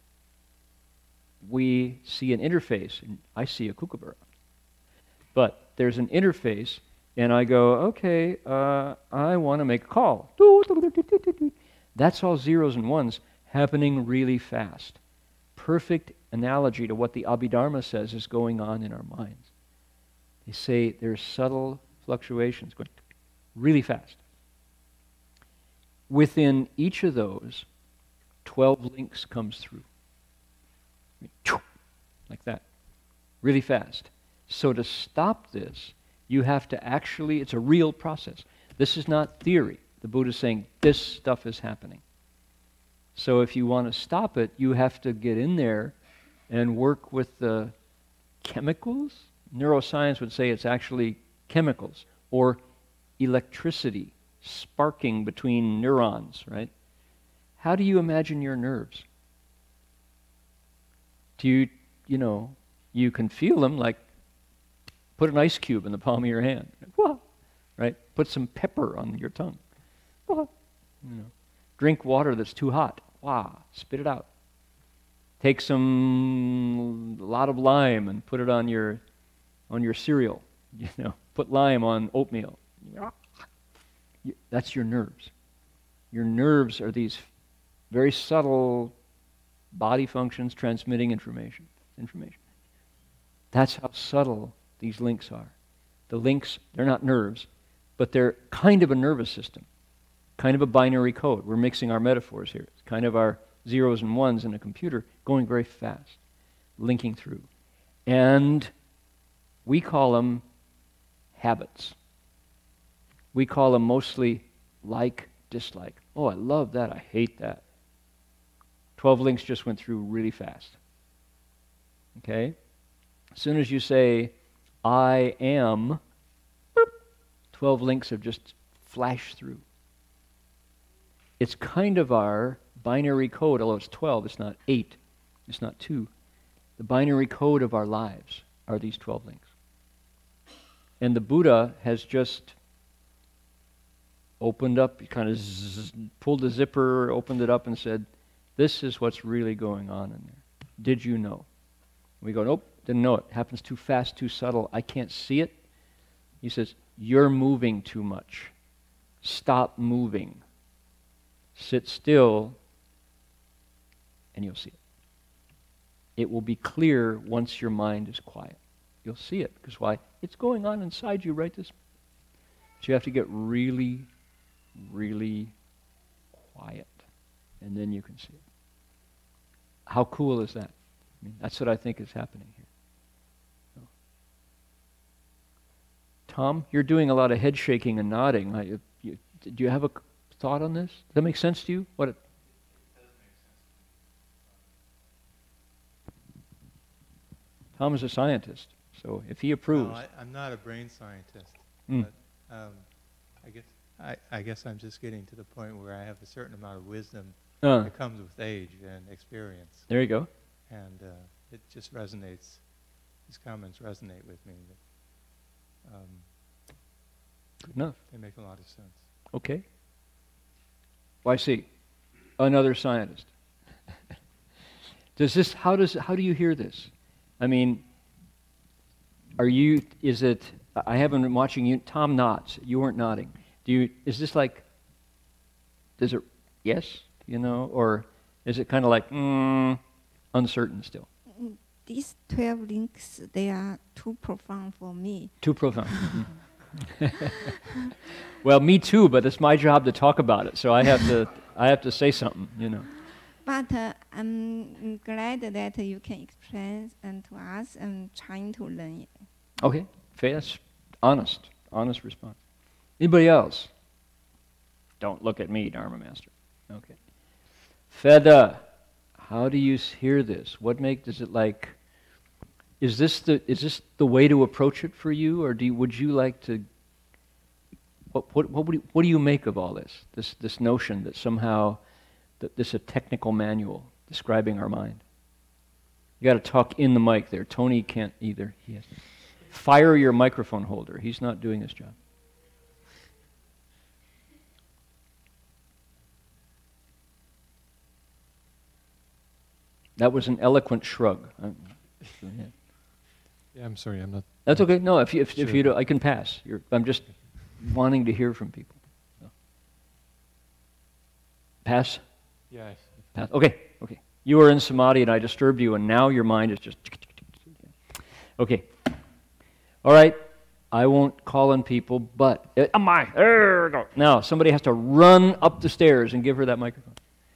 we see an interface. And I see a kookaburra. But there's an interface, and I go, okay, uh, I want to make a call. That's all zeros and ones happening really fast. Perfect analogy to what the Abhidharma says is going on in our minds. They say there's subtle fluctuations going really fast. Within each of those, twelve links comes through. Like that. Really fast. So to stop this, you have to actually, it's a real process. This is not theory. The Buddha is saying this stuff is happening. So if you want to stop it, you have to get in there and work with the chemicals. Neuroscience would say it's actually chemicals or electricity sparking between neurons, right? How do you imagine your nerves? Do you, you know, you can feel them like put an ice cube in the palm of your hand, right? Put some pepper on your tongue. You know, drink water that's too hot. Wow, spit it out. Take some a lot of lime and put it on your on your cereal. You know, put lime on oatmeal. That's your nerves. Your nerves are these very subtle body functions transmitting information. Information. That's how subtle these links are. The links, they're not nerves, but they're kind of a nervous system, kind of a binary code. We're mixing our metaphors here. It's kind of our zeros and ones in a computer going very fast, linking through. And we call them habits. We call them mostly like, dislike. Oh, I love that. I hate that. Twelve links just went through really fast. Okay? As soon as you say, I am, boop, twelve links have just flashed through. it's kind of our binary code, although it's twelve, it's not eight, it's not two. The binary code of our lives are these twelve links. And the Buddha has just opened up, he kind of zzz, pulled the zipper, opened it up and said, this is what's really going on in there. Did you know? We go, nope, didn't know it. Happens too fast, too subtle. I can't see it. He says, you're moving too much. Stop moving. Sit still, and you'll see it. It will be clear once your mind is quiet. You'll see it. Because why? It's going on inside you right this minute. So you have to get really, really quiet. And then you can see it. How cool is that? I mean, that's what I think is happening here. So. Tom, you're doing a lot of head shaking and nodding. I, you, you, do you have a thought on this? Does that make sense to you? What? It, Tom is a scientist, so if he approves. No, I, I'm not a brain scientist, mm. but um, I guess I, I guess I'm just getting to the point where I have a certain amount of wisdom uh. that comes with age and experience. There you go. And uh, it just resonates. These comments resonate with me. That, um, Good enough. They make a lot of sense. Okay. Well, I see. Another scientist. Does this? How does? How do you hear this? I mean, are you? Is it? I haven't been watching you. Tom nods. You weren't nodding. Do you? Is this like? Does it? Yes. You know, or is it kind of like mm, uncertain still? These twelve links, they are too profound for me. Too profound. Well, me too. But it's my job to talk about it, so I have to. I have to say something. You know. But uh, I'm glad that you can explain and to us. I'm trying to learn it. Okay, fast, honest, honest response. Anybody else? Don't look at me, Dharma Master. Okay. Feda, how do you hear this? What make does it like? Is this the is this the way to approach it for you, or do you, would you like to? What what what, would you, what do you make of all this? This this notion that somehow that this is a technical manual describing our mind. You got to talk in the mic there. Tony can't either. He has. Fire your microphone holder. He's not doing his job. That was an eloquent shrug. Yeah, I'm sorry, I'm not. That's okay. No, if you, if, sure. if you do, I can pass. You're, I'm just wanting to hear from people. So. Pass? Yeah. Pass. Okay, okay. You were in samadhi and I disturbed you, and now your mind is just... Okay. All right. I won't call on people, but... Uh, oh my! There we go. Now, somebody has to run up the stairs and give her that microphone.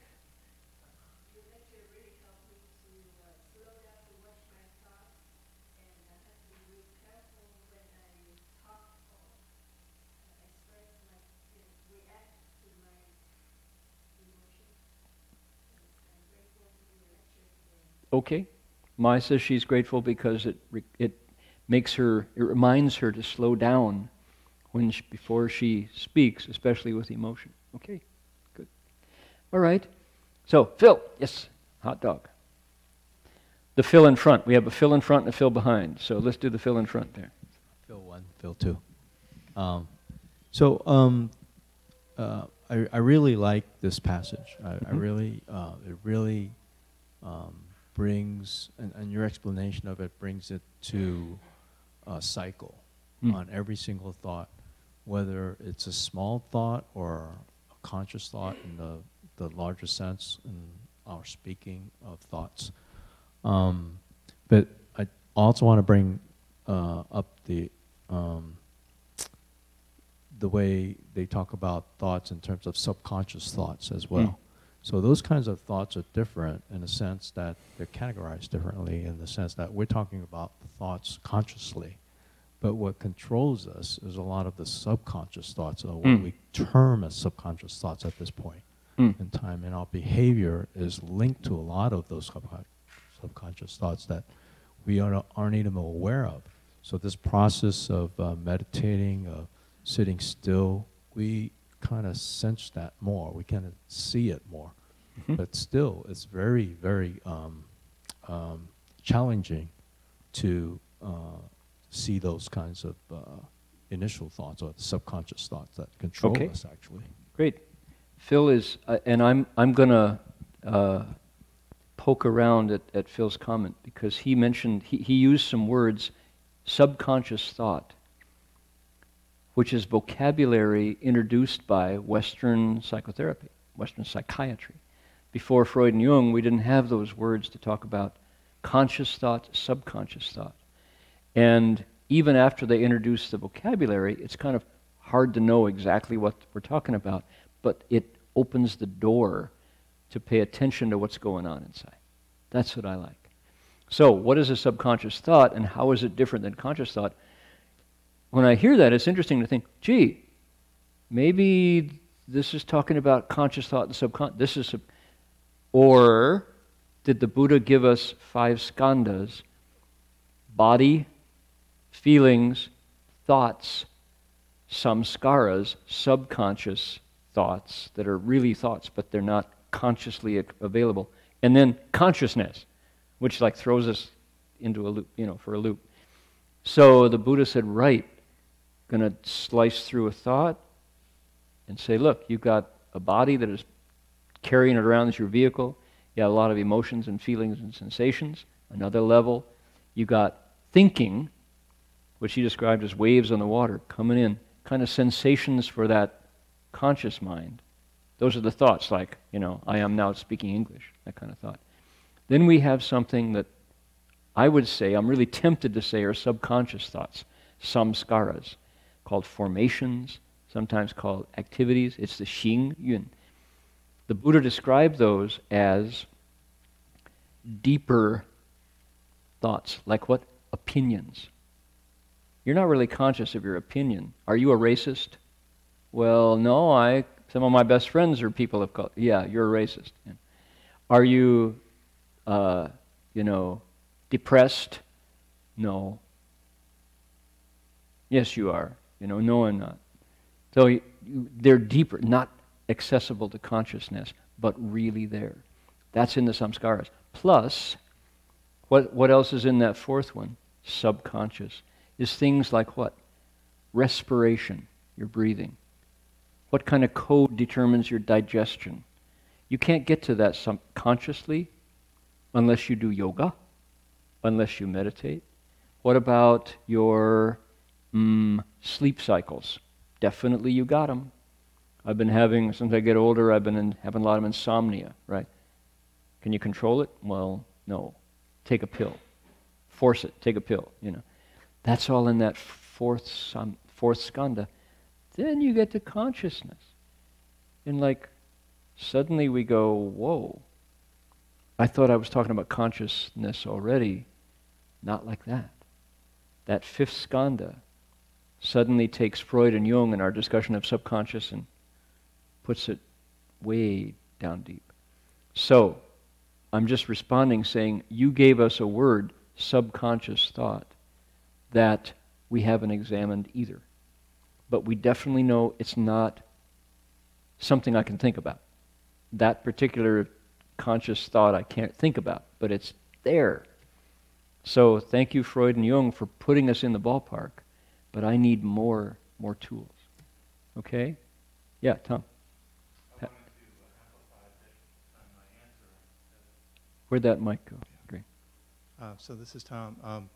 Okay. Mai says she's grateful because it it makes her, it reminds her to slow down when she, before she speaks, especially with emotion. Okay, good. All right. So, Phil, yes, hot dog. The Phil in front. We have a Phil in front and a Phil behind. So let's do the Phil in front there. Phil one, Phil two. Um, so um, uh, I, I really like this passage. I, mm-hmm. I really, uh, it really um, brings, and, and your explanation of it brings it to a cycle mm. on every single thought, whether it's a small thought or a conscious thought in the, the larger sense in our speaking of thoughts. Um, but I also want to bring uh, up the um, the way they talk about thoughts in terms of subconscious thoughts as well. Mm. So those kinds of thoughts are different in the sense that they're categorized differently, in the sense that we're talking about the thoughts consciously. But what controls us is a lot of the subconscious thoughts, or what mm. we term as subconscious thoughts at this point mm. in time. And our behavior is linked to a lot of those subconscious subconscious thoughts that we are, aren't even aware of. So this process of uh, meditating, of sitting still, we kind of sense that more. We kind of see it more. Mm-hmm. But still, it's very, very um, um, challenging to uh, see those kinds of uh, initial thoughts or subconscious thoughts that control Okay. us, actually. Great. Phil is, uh, and I'm, I'm going to uh, poke around at, at Phil's comment, because he mentioned, he, he used some words, subconscious thought, which is vocabulary introduced by Western psychotherapy, Western psychiatry. Before Freud and Jung, we didn't have those words to talk about conscious thought, subconscious thought. And even after they introduced the vocabulary, it's kind of hard to know exactly what we're talking about, but it opens the door to pay attention to what's going on inside. That's what I like. So, what is a subconscious thought, and how is it different than conscious thought? When I hear that, it's interesting to think, gee, maybe this is talking about conscious thought and subconscious. This is, sub- or did the Buddha give us five skandhas? Body, feelings, thoughts, samskaras, subconscious thoughts that are really thoughts, but they're not consciously available, and then consciousness, which like throws us into a loop, you know, for a loop. So the Buddha said, right, going to slice through a thought and say, look, you've got a body that is carrying it around as your vehicle. You have a lot of emotions and feelings and sensations. Another level, you got thinking, which he described as waves on the water coming in, kind of sensations for that conscious mind. Those are the thoughts, like, you know, I am now speaking English, that kind of thought. Then we have something that I would say, I'm really tempted to say, are subconscious thoughts, samskaras, called formations, sometimes called activities. It's the Xing Yun. The Buddha described those as deeper thoughts, like what? Opinions. You're not really conscious of your opinion. Are you a racist? Well, no, I, some of my best friends are people have called, yeah, you're a racist. Yeah. Are you, uh, you know, depressed? No. Yes, you are. You know, no, I'm not. So you, you, they're deeper, not accessible to consciousness, but really there. That's in the samskaras. Plus, what, what else is in that fourth one? Subconscious. Is things like what? Respiration, your breathing. What kind of code determines your digestion? You can't get to that subconsciously unless you do yoga, unless you meditate. What about your mm, sleep cycles? Definitely you got them. I've been having, since I get older, I've been in, having a lot of insomnia, right? Can you control it? Well, no. Take a pill. Force it. Take a pill, you know. That's all in that fourth, um, fourth skandha. Then you get to consciousness. And like, suddenly we go, whoa. I thought I was talking about consciousness already. Not like that. That fifth skandha suddenly takes Freud and Jung in our discussion of subconscious and puts it way down deep. So, I'm just responding saying, you gave us a word, subconscious thought, that we haven't examined either. But we definitely know it's not something I can think about. That particular conscious thought I can't think about, but it's there. So thank you, Freud and Jung, for putting us in the ballpark, but I need more, more tools. Okay? Yeah, Tom. I wanted to amplify that on my answer. Where'd that mic go? Great. Uh, so this is Tom. Um,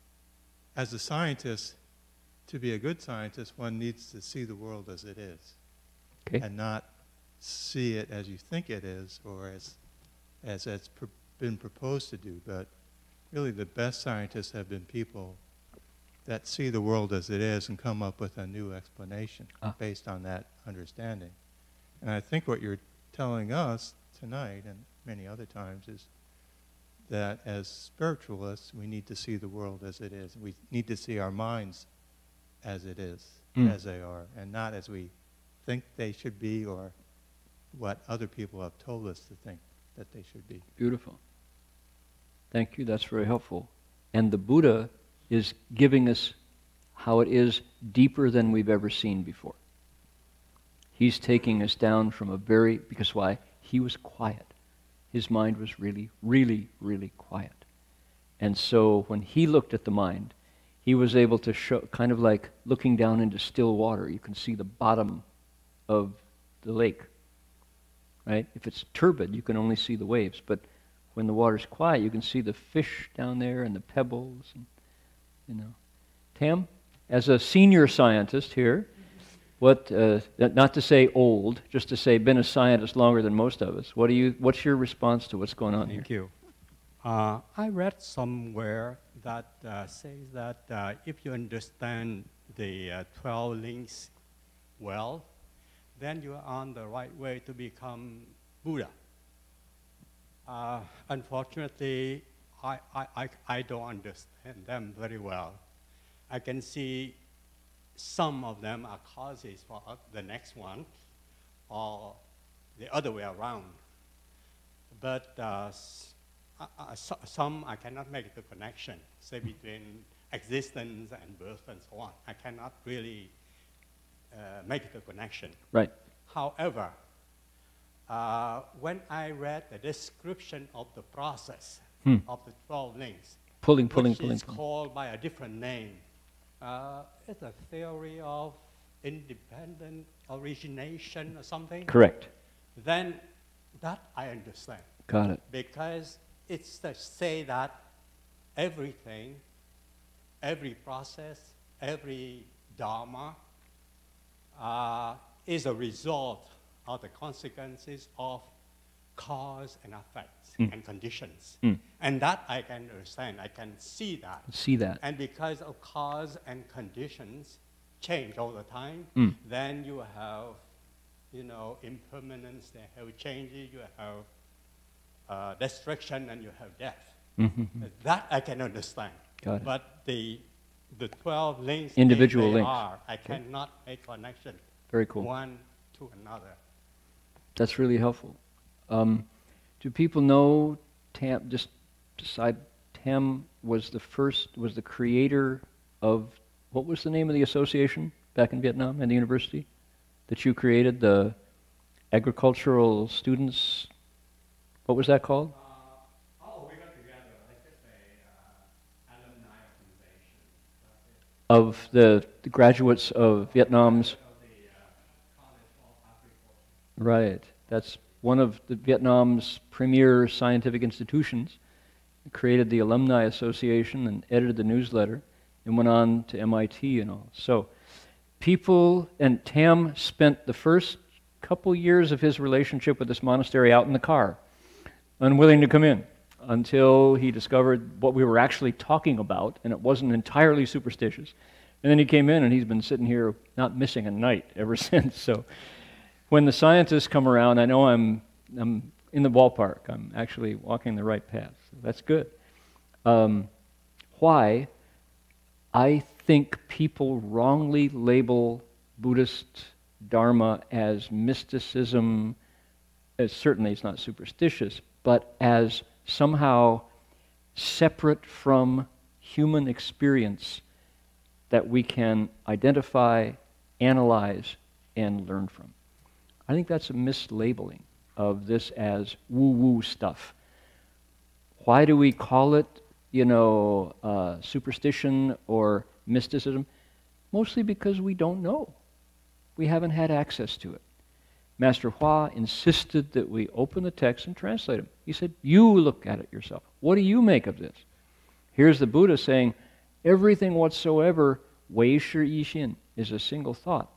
as a scientist, to be a good scientist, one needs to see the world as it is, Okay. and not see it as you think it is, or as as it's pr- been proposed to do. But really, the best scientists have been people that see the world as it is and come up with a new explanation Ah. based on that understanding. And I think what you're telling us tonight and many other times is that as spiritualists, we need to see the world as it is. We need to see our minds as it is, Mm. as they are, and not as we think they should be or what other people have told us to think that they should be. Beautiful. Thank you. That's very helpful. And the Buddha is giving us how it is deeper than we've ever seen before. He's taking us down from a very, because why? He was quiet. His mind was really, really, really quiet. And so when he looked at the mind, he was able to show, kind of like looking down into still water. You can see the bottom of the lake, right? If it's turbid, you can only see the waves. But when the water's quiet, you can see the fish down there and the pebbles. And, you know, Tam, as a senior scientist here, what? Uh, not to say old, just to say been a scientist longer than most of us. What do you? What's your response to what's going on Thank here? you. Uh, I read somewhere that uh, says that uh, if you understand the uh, twelve links well, then you are on the right way to become Buddha. Uh, unfortunately, I, I, I, I don't understand them very well. I can see some of them are causes for the next one, or the other way around. But uh, Uh, uh, so, some I cannot make the connection, say between existence and birth and so on. I cannot really uh, make the connection. Right. However, uh, when I read the description of the process Hmm. of the twelve links, Pulling, pulling, which pulling. is pulling. called by a different name, uh, it's a theory of independent origination or something. Correct. Then that I understand. Got it. Because it's to say that everything, every process, every dharma uh, is a result of the consequences of cause and effects Mm. and conditions. Mm. And that I can understand, I can see that. See that. And because of cause and conditions change all the time, Mm. then you have, you know, impermanence, they have changes, you have Uh, destruction, and you have death. Mm-hmm. That I can understand. Got it. But the the twelve links, Individual they, they links. are, I Okay. cannot make connection Very cool. one to another. That's really helpful. Um, do people know Tam? Just decide. Tam was the first. Was the creator of what was the name of the association back in Vietnam and the university that you created? The agricultural students. What was that called? Uh, oh, we got together, like just a uh, alumni organization. Of the, the graduates of Vietnam's. Of the uh, College of Agriculture. Right. That's one of the Vietnam's premier scientific institutions. Created the Alumni Association and edited the newsletter and went on to M I T and all. So people, and Tam spent the first couple years of his relationship with this monastery out in the car, unwilling to come in until he discovered what we were actually talking about, and it wasn't entirely superstitious. And then he came in, and he's been sitting here not missing a night ever since. So when the scientists come around, I know I'm, I'm in the ballpark. I'm actually walking the right path. So that's good. Um, why? I think people wrongly label Buddhist Dharma as mysticism. As certainly it's not superstitious, but as somehow separate from human experience that we can identify, analyze, and learn from. I think that's a mislabeling of this as woo-woo stuff. Why do we call it, you know, uh, superstition or mysticism? Mostly because we don't know. We haven't had access to it. Master Hua insisted that we open the text and translate them. He said, you look at it yourself. What do you make of this? Here's the Buddha saying, everything whatsoever, wei shi yi xin, is a single thought.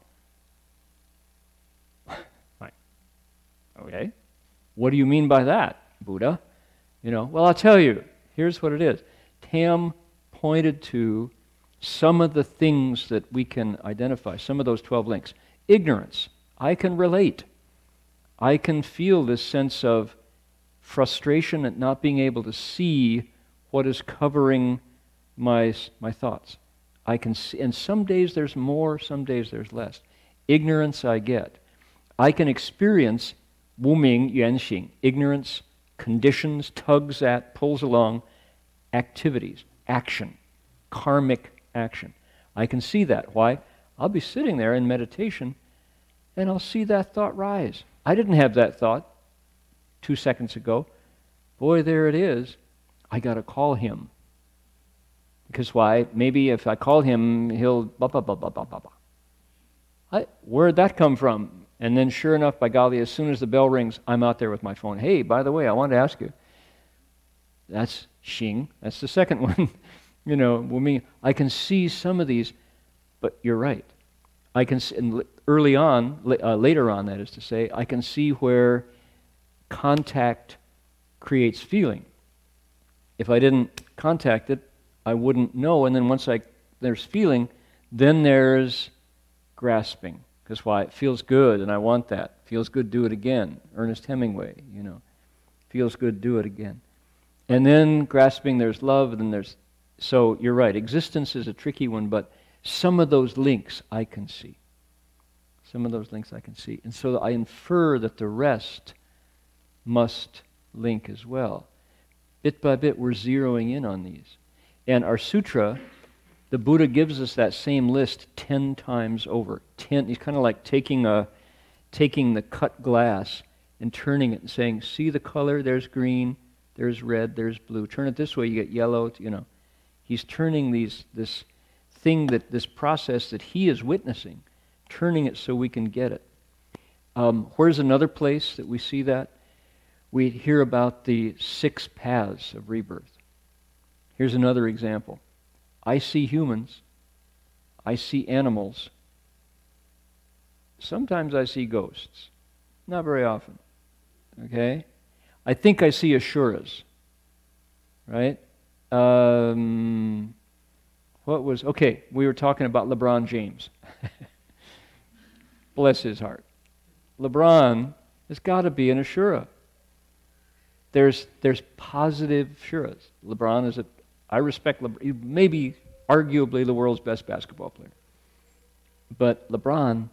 Right. Okay. What do you mean by that, Buddha? You know, well, I'll tell you. Here's what it is. Tam pointed to some of the things that we can identify, some of those twelve links. Ignorance. I can relate. I can feel this sense of frustration at not being able to see what is covering my, my thoughts. I can see, and some days there's more, some days there's less. Ignorance I get. I can experience wu ming yuan xing, ignorance, conditions, tugs at, pulls along, activities, action, karmic action. I can see that. Why? I'll be sitting there in meditation, and I'll see that thought rise. I didn't have that thought two seconds ago. Boy, there it is. I got to call him. Because why? Maybe if I call him, he'll blah, blah, blah, blah, blah, blah, blah. I, where'd that come from? And then sure enough, by golly, as soon as the bell rings, I'm out there with my phone. Hey, by the way, I wanted to ask you. That's Xing. That's the second one. You know, when me, I can see some of these, but you're right. I can see, and early on, uh, later on, that is to say, I can see where contact creates feeling. If I didn't contact it, I wouldn't know. And then once I there's feeling, then there's grasping. Because why? It feels good, and I want that. Feels good, do it again. Ernest Hemingway, you know. Feels good, do it again. And then grasping, there's love, and then there's... So you're right, existence is a tricky one, but some of those links I can see. Some of those links I can see. And so I infer that the rest must link as well. Bit by bit, we're zeroing in on these. And our sutra, the Buddha gives us that same list ten times over. Ten. He's kind of like taking a, taking the cut glass and turning it and saying, see the color? There's green, there's red, there's blue. Turn it this way, you get yellow. You know, he's turning these this thing that this process that he is witnessing, turning it so we can get it. Um, where's another place that we see that? We hear about the six paths of rebirth. Here's another example. I see humans. I see animals. Sometimes I see ghosts. Not very often. Okay? I think I see Asuras. Right? Um, what was... Okay, we were talking about LeBron James. Bless his heart. LeBron has got to be an Asura. There's there's positive Shuras. LeBron is a... I respect LeBron. He may be arguably the world's best basketball player. But LeBron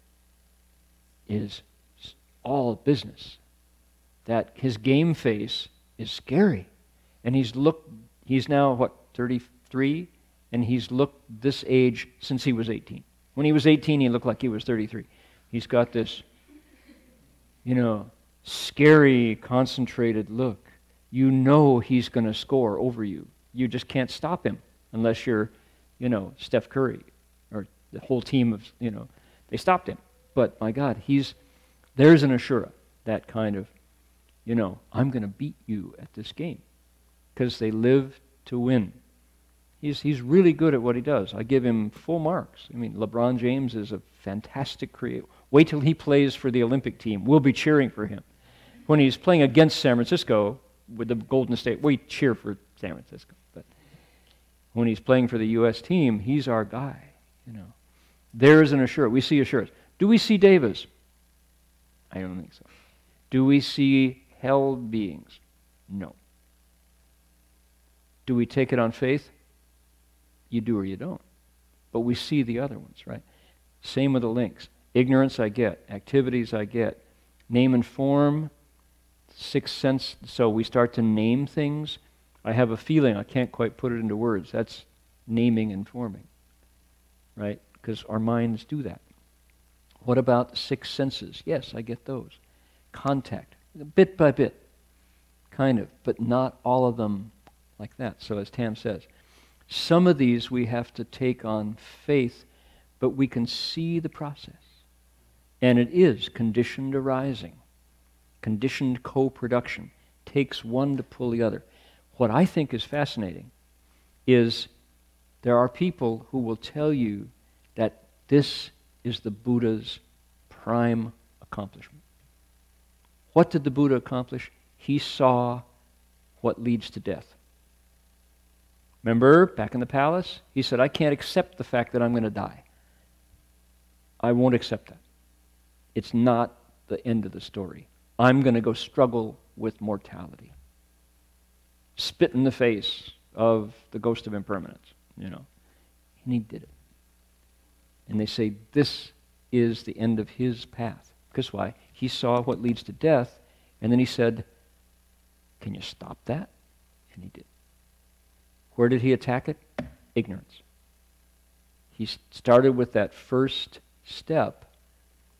is all business. That his game face is scary. And he's looked... He's now, what, thirty-three? And he's looked this age since he was eighteen. When he was eighteen, he looked like he was thirty-three. He's got this, you know, scary, concentrated look. You know he's going to score over you. You just can't stop him unless you're, you know, Steph Curry or the whole team of, you know, they stopped him. But my God, he's, there's an Ashura, that kind of, you know, I'm going to beat you at this game because they live to win. He's, he's really good at what he does. I give him full marks. I mean, LeBron James is a fantastic creator. Wait till he plays for the Olympic team. We'll be cheering for him. When he's playing against San Francisco with the Golden State, we cheer for San Francisco. But when he's playing for the U S team, he's our guy. You know, there's an Ashura. We see Ashuras. Do we see Devas? I don't think so. Do we see held beings? No. Do we take it on faith? You do or you don't. But we see the other ones, right? Same with the links. Ignorance I get. Activities I get. Name and form. Sixth sense. So we start to name things. I have a feeling. I can't quite put it into words. That's naming and forming. Right? Because our minds do that. What about the six senses? Yes, I get those. Contact. Bit by bit. Kind of. But not all of them like that. So as Tam says, some of these we have to take on faith, but we can see the process. And it is conditioned arising, conditioned co-production. Takes one to pull the other. What I think is fascinating is there are people who will tell you that this is the Buddha's prime accomplishment. What did the Buddha accomplish? He saw what leads to death. Remember, back in the palace, he said, I can't accept the fact that I'm going to die. I won't accept that. It's not the end of the story. I'm going to go struggle with mortality. Spit in the face of the ghost of impermanence, you know. And he did it. And they say this is the end of his path. Because why? He saw what leads to death, and then he said, can you stop that? And he did. Where did he attack it? Ignorance. He started with that first step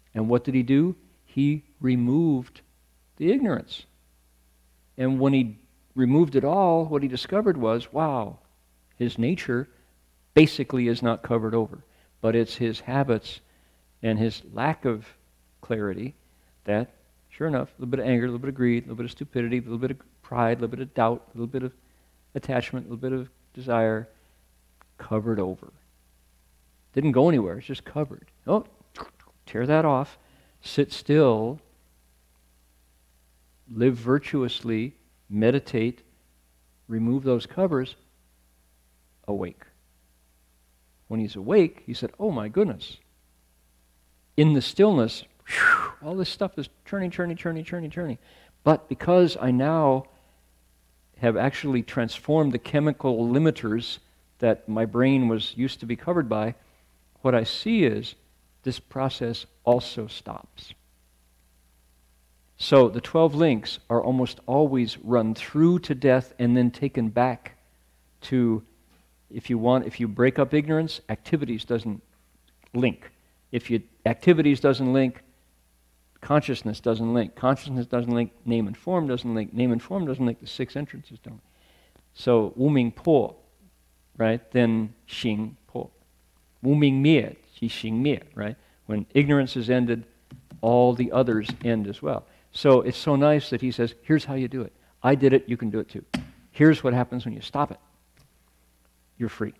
And what did he do? He removed the ignorance. And when he removed it all, what he discovered was, wow, his nature basically is not covered over. But it's his habits and his lack of clarity that, sure enough, a little bit of anger, a little bit of greed, a little bit of stupidity, a little bit of pride, a little bit of doubt, a little bit of attachment, a little bit of desire, covered over. Didn't go anywhere, it's just covered. Oh, tear that off, sit still, live virtuously, meditate, remove those covers, awake. When he's awake, he said, oh my goodness. In the stillness, whew, all this stuff is churning, churning, churning, churning, churning. But because I now have actually transformed the chemical limiters that my brain was used to be covered by, what I see is this process also stops. So the twelve links are almost always run through to death and then taken back to, if you want, if you break up ignorance, activities doesn't link. If you activities doesn't link, consciousness doesn't link. Consciousness doesn't link, name and form doesn't link. Name and form doesn't link, the six entrances don't. So Wu Ming Po, right? Then Xing Po. Wu Ming Mie, Qi Xing Mie, right? When ignorance is ended, all the others end as well. So it's so nice that he says, here's how you do it. I did it, you can do it too. Here's what happens when you stop it. You're free.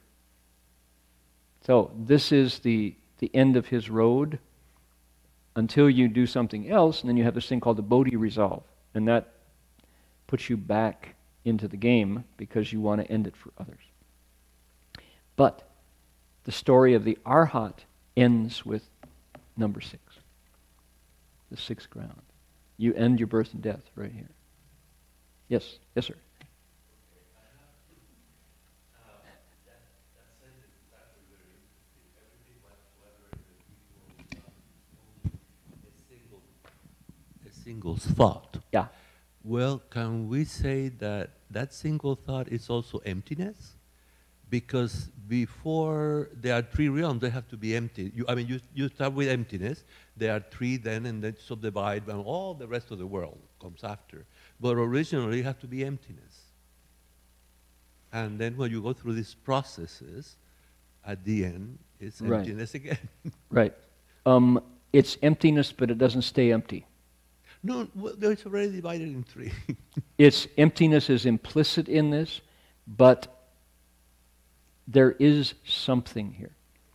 So this is the, the end of his road until you do something else, and then you have this thing called the Bodhi resolve. And that puts you back into the game because you want to end it for others. But the story of the Arhat ends with number six, the sixth ground. You end your birth and death right here. Yes, yes, sir. Single thought. Yeah. Well, can we say that that single thought is also emptiness? Because before there are three realms, they have to be empty. You, I mean, you, you start with emptiness, there are three then, and then subdivide, and all the rest of the world comes after. But originally, you have to be emptiness. And then when you go through these processes, at the end, it's Right. emptiness again. Right. Um, it's emptiness, but it doesn't stay empty. No, well, it's already divided in three. Its emptiness is implicit in this, but there is something here.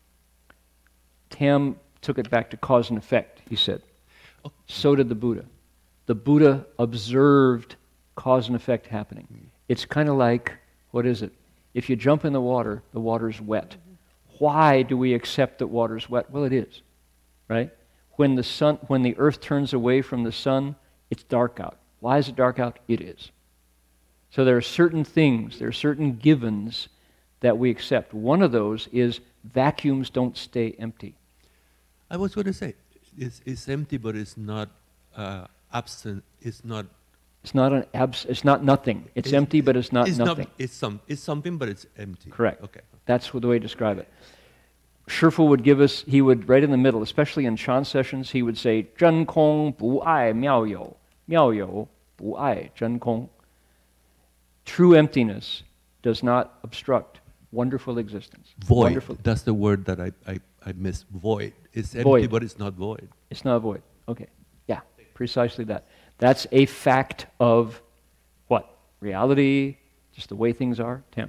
Tam took it back to cause and effect, he said. Okay. So did the Buddha. The Buddha observed cause and effect happening. It's kind of like, what is it? If you jump in the water, the water's wet. Why do we accept that water's wet? Well, it is, right? When the sun, when the earth turns away from the sun, it's dark out. Why is it dark out? It is. So there are certain things, there are certain givens that we accept. One of those is vacuums don't stay empty. I was going to say, it's, it's empty, but it's not uh, absent. It's not. It's not an abs. It's not nothing. It's, it's empty, but it's not it's nothing. Not, it's some. It's something, but it's empty. Correct. Okay. That's the way to describe it. Shifu would give us, he would, right in the middle, especially in Chan sessions, he would say, 真空不爱妙有,妙有不爱真空. True emptiness does not obstruct wonderful existence. Void. Wonderful. That's the word that I, I, I miss. Void. It's empty, Void. but it's not void. It's not void. Okay. Yeah, precisely that. That's a fact of what? Reality, just the way things are. Tim.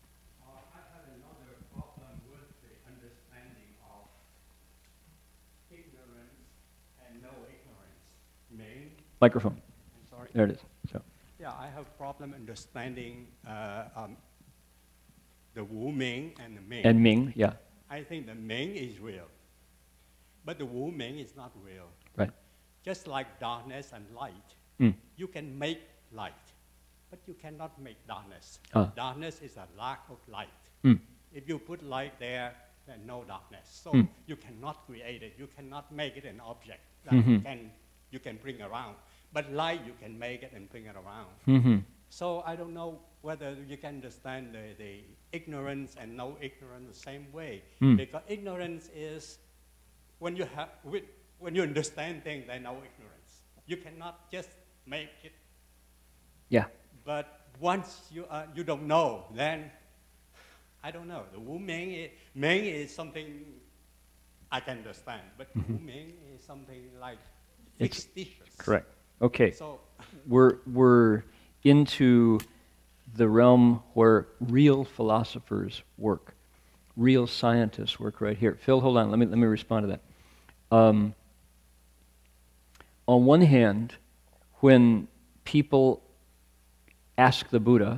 Microphone. I'm sorry. There it is. So. Yeah, I have problem understanding uh, um, the Wu Ming and the Ming. And Ming, yeah. I think the Ming is real, but the Wu Ming is not real. Right. Just like darkness and light, Mm. you can make light, but you cannot make darkness. Ah. Darkness is a lack of light. Mm. If you put light there, then no darkness. So Mm. you cannot create it. You cannot make it an object that Mm-hmm. you can you can bring around. But light, you can make it and bring it around. Mm-hmm. So I don't know whether you can understand the, the ignorance and no ignorance the same way. Mm. Because ignorance is when you have, with, when you understand things, there's no ignorance. You cannot just make it. Yeah. But once you, uh, you don't know, then, I don't know. The Wu Ming is, Ming is something I can understand, but mm-hmm. Wu Ming is something like fictitious. Correct. Okay. So we're, we're into the realm where real philosophers work. Real scientists work right here. Phil, hold on. Let me, let me respond to that. Um, on one hand, when people ask the Buddha,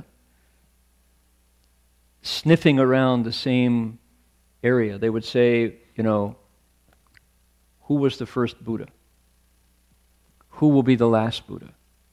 sniffing around the same area, they would say, you know, who was the first Buddha? Who will be the last Buddha?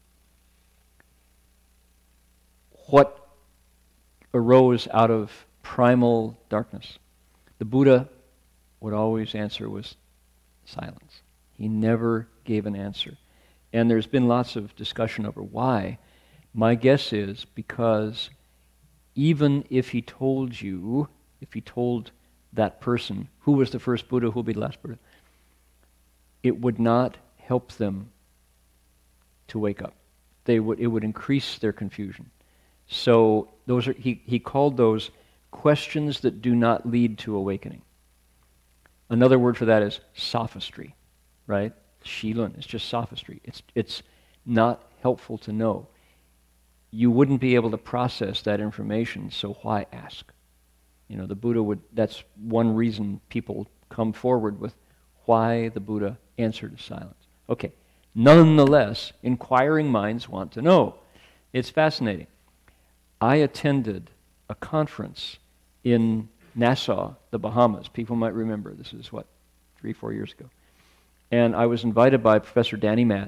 What arose out of primal darkness? The Buddha would always answer was silence. He never gave an answer. And there's been lots of discussion over why. My guess is because even if he told you, if he told that person who was the first Buddha, who will be the last Buddha, it would not help them to wake up. They would, it would increase their confusion. So those are, he, he called those questions that do not lead to awakening. Another word for that is sophistry, right? Shilun, it's just sophistry. It's, it's not helpful to know. You wouldn't be able to process that information, so why ask? You know, the Buddha would, that's one reason people come forward with why the Buddha answered to silence. Okay, nonetheless, inquiring minds want to know. It's fascinating. I attended a conference in Nassau, the Bahamas. People might remember, this is what, three, four years ago. And I was invited by Professor Danny Matt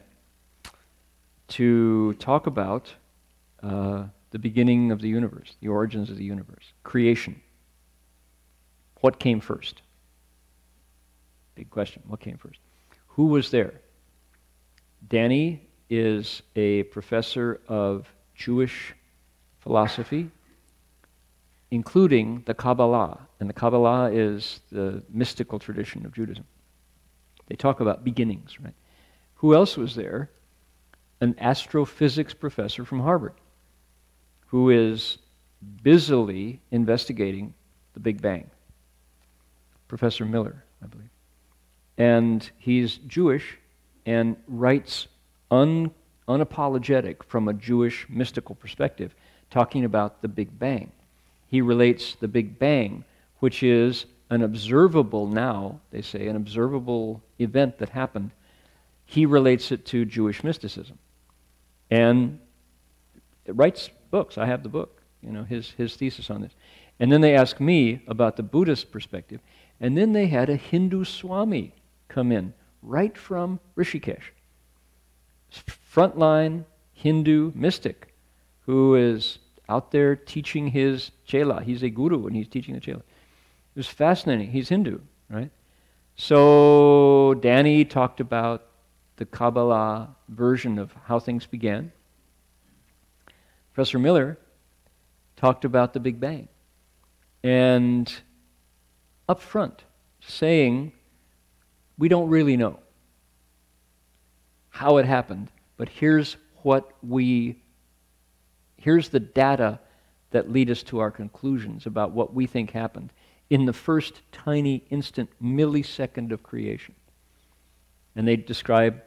to talk about uh, the beginning of the universe, the origins of the universe, creation. What came first? Big question, what came first? Who was there? Danny is a professor of Jewish philosophy, including the Kabbalah. And the Kabbalah is the mystical tradition of Judaism. They talk about beginnings, right? Who else was there? An astrophysics professor from Harvard, who is busily investigating the Big Bang. Professor Miller, I believe. And he's Jewish and writes un, unapologetic from a Jewish mystical perspective, talking about the Big Bang. He relates the Big Bang, which is an observable now, they say, an observable event that happened. He relates it to Jewish mysticism. And it writes books. I have the book, you know, his, his thesis on this. And then they asked me about the Buddhist perspective. And then they had a Hindu Swami come in, right from Rishikesh. Frontline Hindu mystic who is out there teaching his chela. He's a guru and he's teaching the chela. It was fascinating. He's Hindu, right? So Danny talked about the Kabbalah version of how things began. Professor Miller talked about the Big Bang. And up front, saying, we don't really know how it happened, but here's what we, here's the data that lead us to our conclusions about what we think happened in the first tiny instant millisecond of creation. And they describe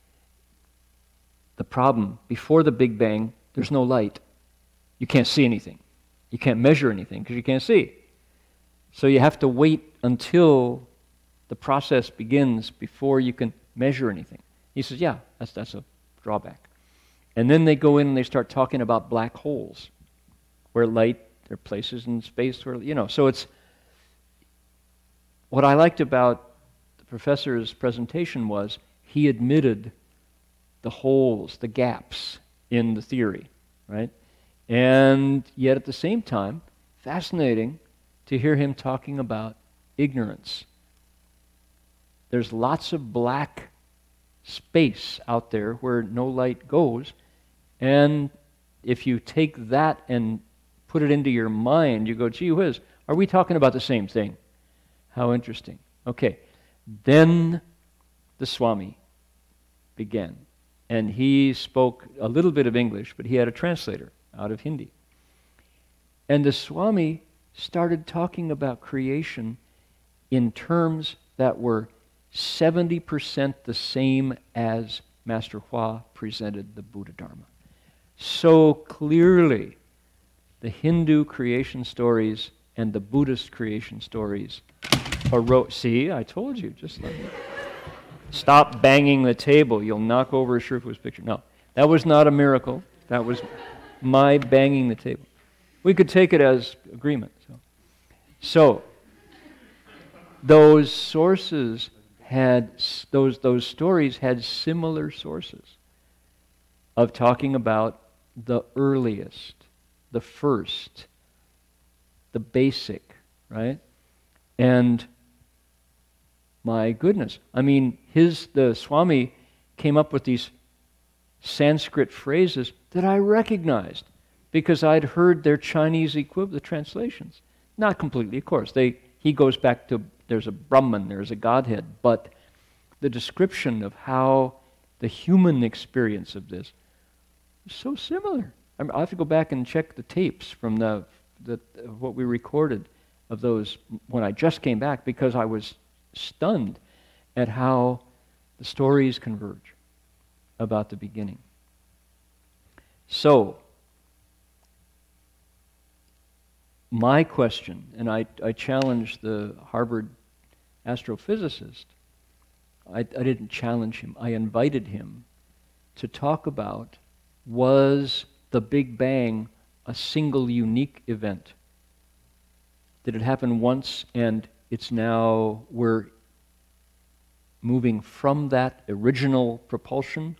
the problem. Before the Big Bang, there's no light. You can't see anything. You can't measure anything because you can't see. So you have to wait until the process begins before you can measure anything. He says, yeah, that's, that's a drawback. And then they go in and they start talking about black holes, where light, there are places in space where, you know, so it's, what I liked about the professor's presentation was he admitted the holes, the gaps in the theory, right? And yet at the same time, fascinating to hear him talking about ignorance. There's lots of black space out there where no light goes, and if you take that and put it into your mind, you go, gee whiz, are we talking about the same thing? How interesting. Okay, then the the Swami began. And he spoke a little bit of English, but he had a translator out of Hindi. And the Swami started talking about creation in terms that were seventy percent the same as Master Hua presented the Buddha Dharma. So clearly, the Hindu creation stories and the Buddhist creation stories are... See, I told you, just like... Stop banging the table. You'll knock over a Shifu's picture. No, that was not a miracle. That was my banging the table. We could take it as agreement. So, so those sources had, those, those stories had similar sources of talking about the earliest, the first, the basic, right? And my goodness, I mean, his, the Swami came up with these Sanskrit phrases that I recognized because I'd heard their Chinese equivalent, the translations. Not completely, of course. They, he goes back to, there's a Brahman, there's a Godhead, but the description of how the human experience of this is so similar. I, mean, I have to go back and check the tapes from the, the what we recorded of those when I just came back because I was stunned at how the stories converge about the beginning. So, my question, and I, I challenged the Harvard astrophysicist, I, I didn't challenge him, I invited him to talk about, was the Big Bang a single unique event? Did it happen once and it's now, we're moving from that original propulsion?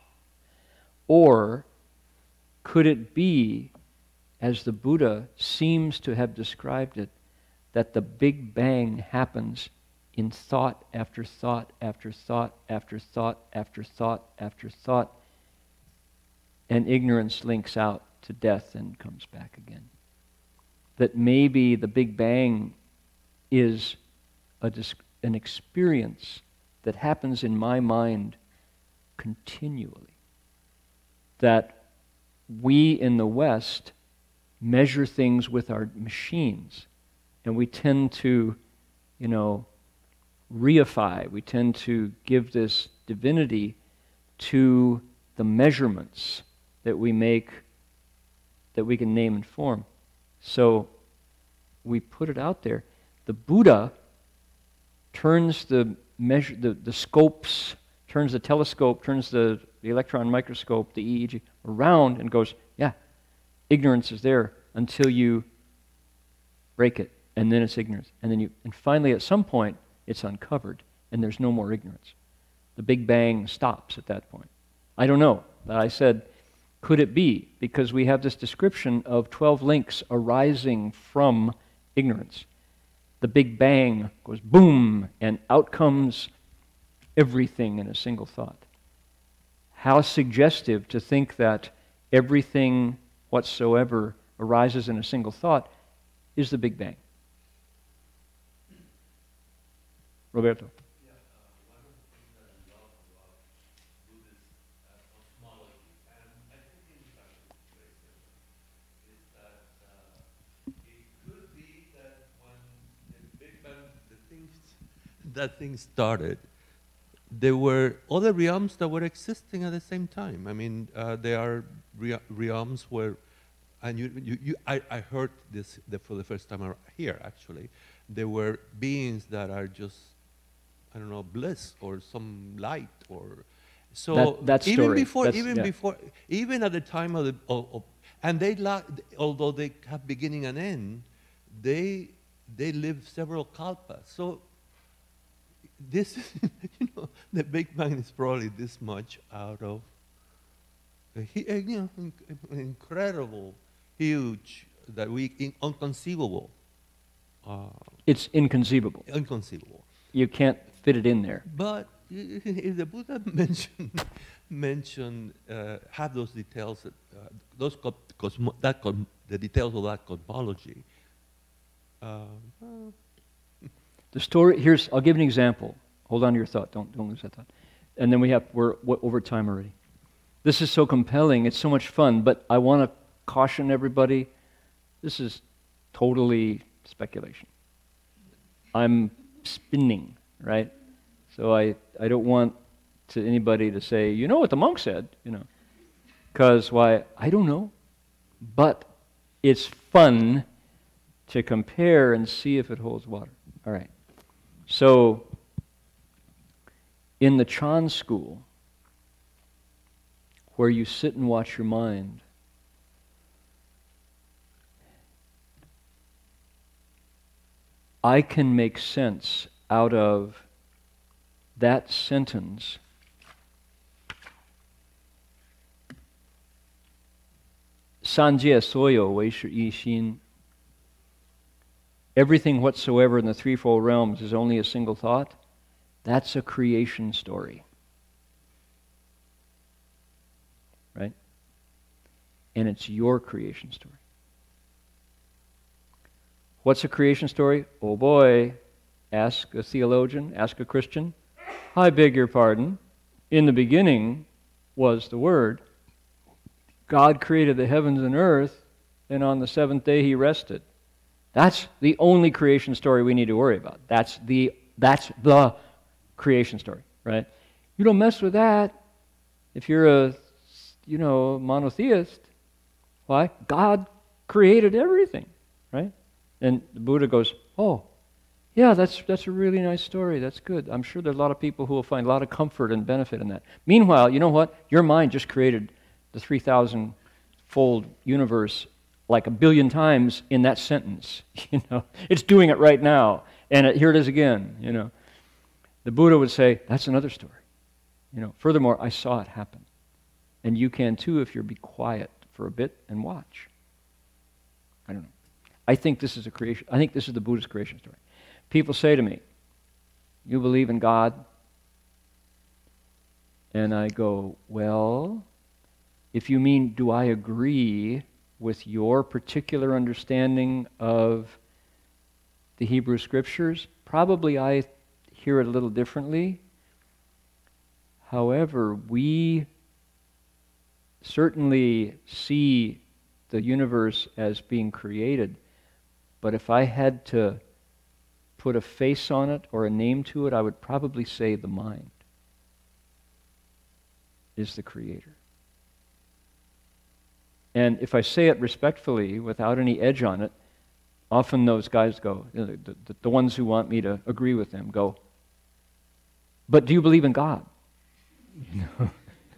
Or could it be, as the Buddha seems to have described it, that the Big Bang happens in thought after thought after thought after thought after thought after thought, and ignorance links out to death and comes back again? That maybe the Big Bang is a, an experience that happens in my mind continually. That we in the West measure things with our machines, and we tend to, you know, reify, we tend to give this divinity to the measurements that we make, that we can name and form. So we put it out there. The Buddha turns the measure, the, the scopes, turns the telescope, turns the, the electron microscope, the E E G, around and goes, yeah, ignorance is there until you break it, and then it's ignorance. And then you, and finally at some point, it's uncovered, and there's no more ignorance. The Big Bang stops at that point. I don't know. I said, could it be? Because we have this description of twelve links arising from ignorance. The Big Bang goes boom, and out comes everything in a single thought. How suggestive to think that everything whatsoever arises in a single thought is the Big Bang. Roberto. That thing started, there were other realms that were existing at the same time. I mean, uh, there are rea realms where, and you, you, you I, I heard this the, for the first time here, actually. There were beings that are just, I don't know, bliss or some light or so. That, that even story. before, That's, even yeah. before, even at the time of the, of, of, and they, la although they have beginning and end, they they live several kalpas. So. This, you know, the Big Bang is probably this much out of, a, you know, an incredible, huge, that we, in, unconceivable. Uh, it's inconceivable. Inconceivable. You can't fit it in there. But if the Buddha mentioned, mentioned uh, have those details, that, uh, those co cosmo that co the details of that cosmology. Uh, uh, The story, here's, I'll give an example Hold on to your thought. Don't, don't lose that thought. And then we have, we're, we're over time already. This is so compelling. It's so much fun. But I want to caution everybody, this is totally speculation. I'm spinning, right? So I, I don't want to anybody to say, you know what the monk said, you know. Because why? I don't know. But it's fun to compare and see if it holds water. All right. So in the Chan school, where you sit and watch your mind, I can make sense out of that sentence Sanjie soyo wei shi yi xin. Everything whatsoever in the threefold realms is only a single thought. That's a creation story. Right? And it's your creation story. What's a creation story? Oh boy, ask a theologian, ask a Christian. I beg your pardon. In the beginning was the Word. God created the heavens and earth, and on the seventh day He rested. That's the only creation story we need to worry about. That's the, that's the creation story, right? You don't mess with that if you're a, you know, monotheist. Why? God created everything, right? And the Buddha goes, oh, yeah, that's, that's a really nice story. That's good. I'm sure there's a lot of people who will find a lot of comfort and benefit in that. Meanwhile, you know what? Your mind just created the three thousand fold universe like a billion times in that sentence. You know, it's doing it right now. And it, here it is again, you know. The Buddha would say, that's another story. You know, furthermore, I saw it happen. And you can too if you'll be quiet for a bit and watch. I don't know. I think this is a creation. I think this is the Buddhist creation story. People say to me, you believe in God? And I go, well, if you mean, do I agree with your particular understanding of the Hebrew Scriptures? Probably I hear it a little differently. However, we certainly see the universe as being created. But if I had to put a face on it or a name to it, I would probably say the mind is the creator. And if I say it respectfully, without any edge on it, often those guys go, you know, the, the, the ones who want me to agree with them go, but do you believe in God? You know?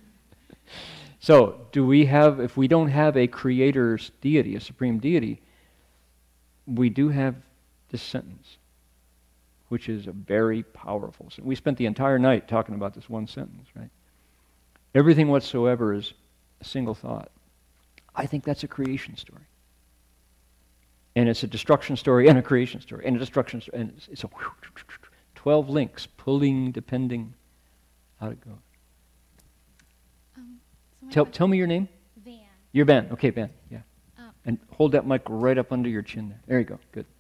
So, do we have, if we don't have a creator's deity, a supreme deity, we do have this sentence, which is a very powerful sentence. We spent the entire night talking about this one sentence, right? Everything whatsoever is a single thought. I think that's a creation story. And it's a destruction story and a creation story and a destruction story. And it's, it's a twelve links pulling, depending how it goes. Um, tell, tell me your name. Van. Your Van. Okay, Van. Yeah. Um, And hold that mic right up under your chin there. There you go. Good.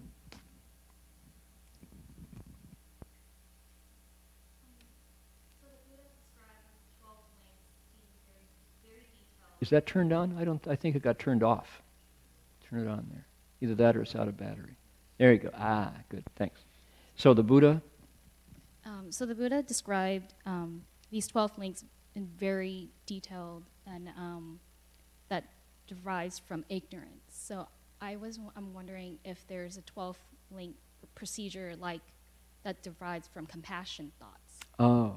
Is that turned on? I don't. I think it got turned off. Turn it on there. Either that or it's out of battery. There you go. Ah, good. Thanks. So the Buddha. Um, so the Buddha described um, these twelve links in very detailed and um, that derives from ignorance. So I was. I'm wondering if there's a twelfth link procedure like that derives from compassion thoughts. Oh.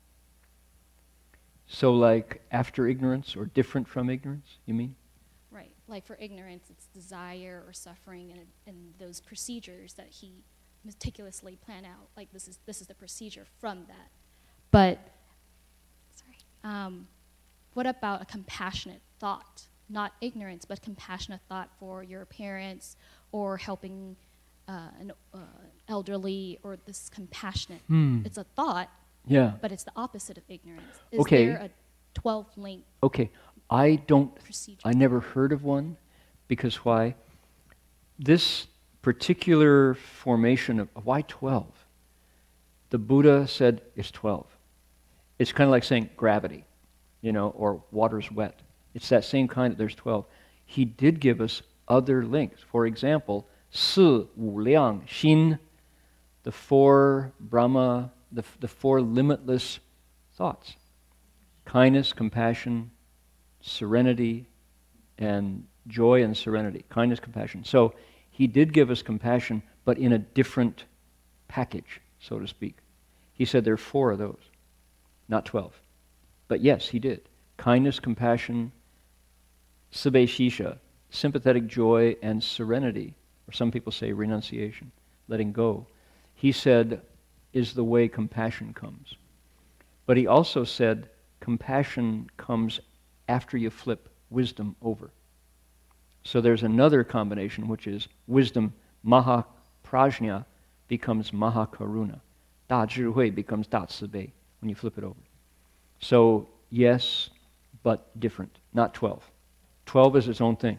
So like after ignorance or different from ignorance, you mean? Right. Like for ignorance, it's desire or suffering, and, and those procedures that he meticulously plan out. Like this is this is the procedure from that. But sorry. Um, what about a compassionate thought? Not ignorance, but compassionate thought for your parents or helping uh, an uh, elderly, or this compassionate. Hmm. It's a thought. Yeah. But it's the opposite of ignorance. Is Okay. there a twelve link Okay. I don't. procedure? I never heard of one, because why? This particular formation of why twelve? The Buddha said it's twelve. It's kind of like saying gravity, you know, or water's wet. It's that same kind of, there's twelve. He did give us other links. For example, Si Wu Liang Xin, the four Brahma, the, the four limitless thoughts. Kindness, compassion, serenity, and joy and serenity. Kindness, compassion. So he did give us compassion, but in a different package, so to speak. He said there are four of those, not twelve. But yes, he did. Kindness, compassion, sibe shisha, sympathetic joy, and serenity, or some people say renunciation, letting go. He said is the way compassion comes. But he also said compassion comes after you flip wisdom over. So there's another combination, which is wisdom, maha prajna, becomes maha karuna. Da zhihui becomes da cibei when you flip it over. So yes, but different, not twelve. twelve is its own thing.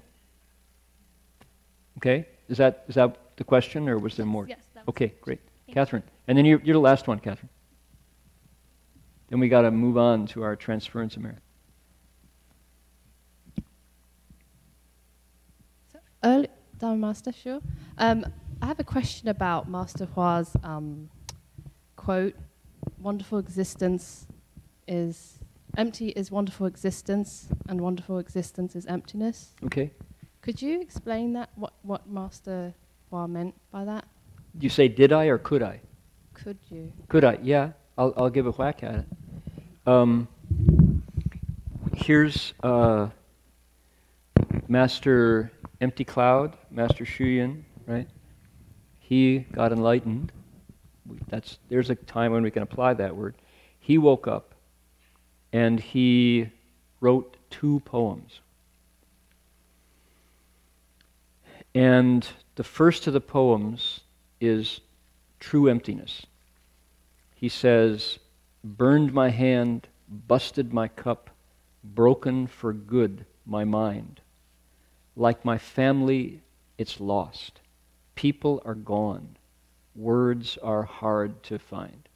Okay? Is that is that the question, or was there more? Yes, that was Okay, the question. great. Thank Catherine. And then you're, you're the last one, Catherine. Then we got to move on to our transference of merit. So, early, Dharma Master, sure. Um, I have a question about Master Hua's um, quote, wonderful existence is, empty is wonderful existence, and wonderful existence is emptiness. Okay. Could you explain that, what, what Master Hua meant by that? You say did I or could I? Could you? Could I? Yeah, I'll, I'll give a whack at it. Um, here's uh, Master Empty Cloud, Master Shuyan, right? He got enlightened. We, that's, there's a time when we can apply that word. He woke up and he wrote two poems. And the first of the poems is true emptiness. He says, burned my hand, busted my cup, broken for good my mind. Like my family, it's lost. People are gone. Words are hard to find.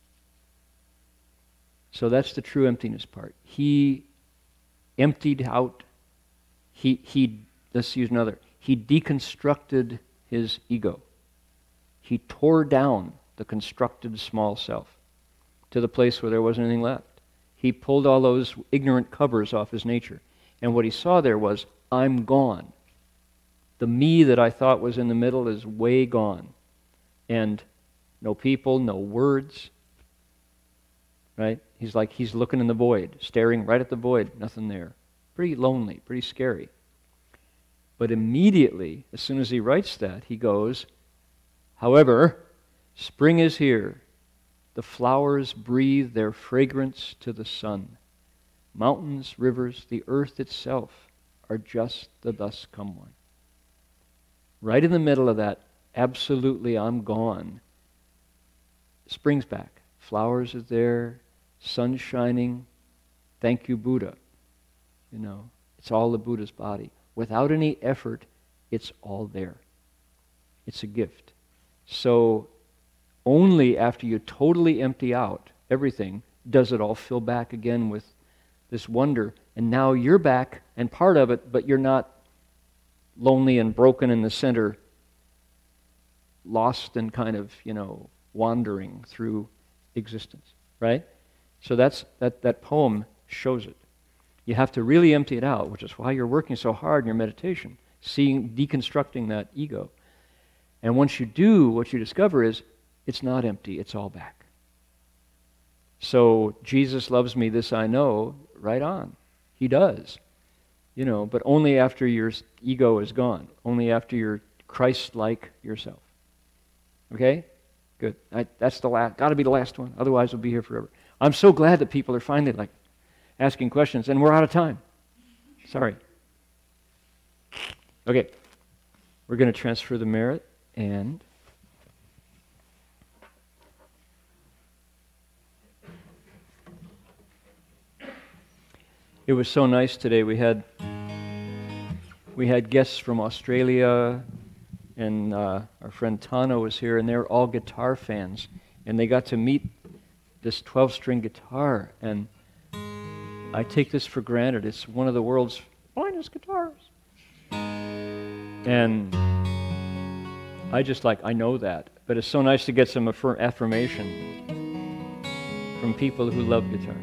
So that's the true emptiness part. He emptied out, he, he let's use another, he deconstructed his ego. He tore down the constructed small self to the place where there wasn't anything left. He pulled all those ignorant covers off his nature. And what he saw there was, I'm gone. The me that I thought was in the middle is way gone. And no people, no words. Right? He's like, he's looking in the void, staring right at the void, nothing there. Pretty lonely, pretty scary. But immediately, as soon as he writes that, he goes, however, spring is here. The flowers breathe their fragrance to the sun. Mountains, rivers, the earth itself are just the thus come one. Right in the middle of that, absolutely I'm gone, spring's back. Flowers are there, sun shining. Thank you, Buddha. You know, it's all the Buddha's body. Without any effort, it's all there. It's a gift. So only after you totally empty out everything does it all fill back again with this wonder. And now you're back and part of it, but you're not lonely and broken in the center, lost and kind of, you know, wandering through existence, right? So that's that, that poem shows it. You have to really empty it out, which is why you're working so hard in your meditation, seeing, deconstructing that ego. And once you do, what you discover is it's not empty, it's all back. So Jesus loves me, this I know, right on. He does. You know, but only after your ego is gone, only after you're Christ-like yourself. Okay? Good. I, that's the last, got to be the last one, otherwise we'll be here forever. I'm so glad that people are finally like asking questions, and we're out of time. Sorry. Okay. We're going to transfer the merit, and it was so nice today. We had we had guests from Australia, and uh, our friend Tano was here, and they're all guitar fans, and they got to meet this twelve-string guitar, and I take this for granted. It's one of the world's finest guitars. And I just like, I know that. But it's so nice to get some affirm affirmation from people who love guitars.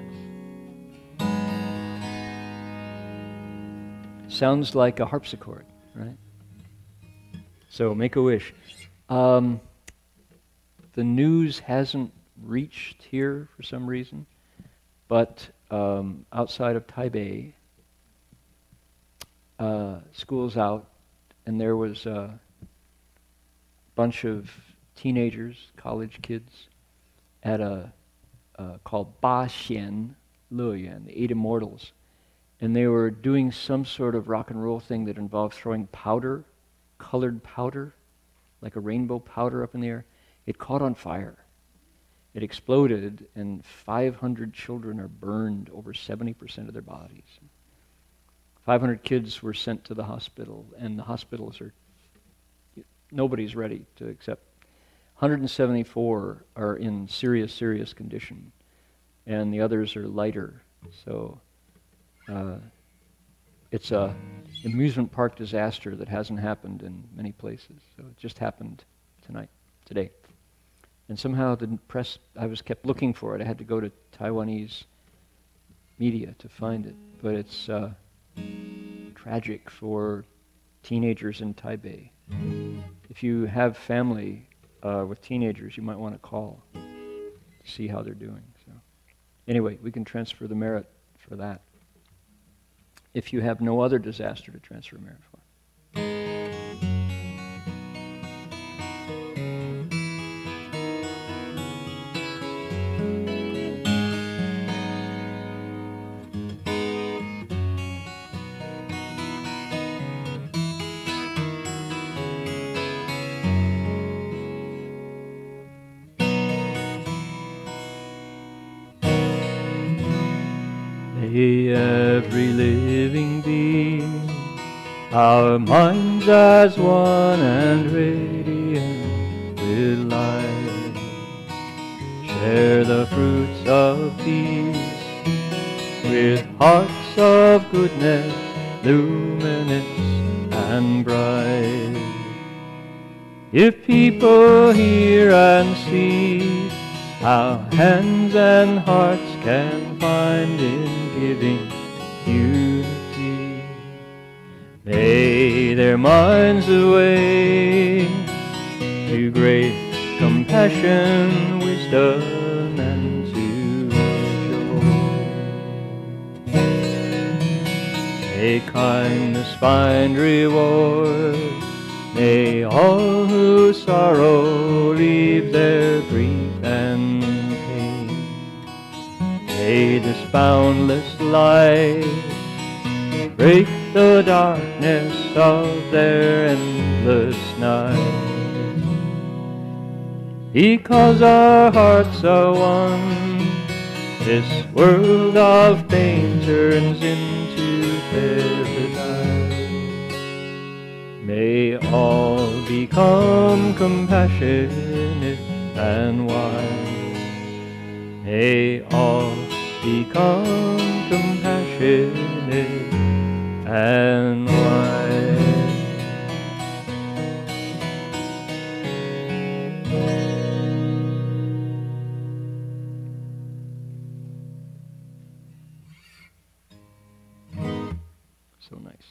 Sounds like a harpsichord, right? So make a wish. Um, the news hasn't reached here for some reason, but um, outside of Taipei, uh, school's out, and there was a bunch of teenagers, college kids, at a uh, called Ba Xian Le Yuan, the Eight Immortals, and they were doing some sort of rock and roll thing that involved throwing powder, colored powder, like a rainbow powder up in the air. It caught on fire. It exploded, and five hundred children are burned, over seventy percent of their bodies. five hundred kids were sent to the hospital, and the hospitals are, nobody's ready to accept. one hundred seventy-four are in serious, serious condition, and the others are lighter. So uh, it's a amusement park disaster that hasn't happened in many places. So it just happened tonight, today. And somehow the press, I was kept looking for it. I had to go to Taiwanese media to find it. But it's uh, tragic for teenagers in Taipei. If you have family uh, with teenagers, you might want to call to see how they're doing. So, anyway, we can transfer the merit for that. If you have no other disaster to transfer merit for. May every living being, our minds as one and radiant with light, share the fruits of peace with hearts of goodness, luminous and bright. If people hear and see how hands and hearts can find in giving unity, may their minds awake to great compassion, wisdom, and to joy. May kindness find reward, may all who sorrow leave their grief and pain. May this boundless light break the darkness of their endless night. Because our hearts are one, this world of pain turns into paradise. May all become compassionate and wise. May all become compassionate and wise. So nice.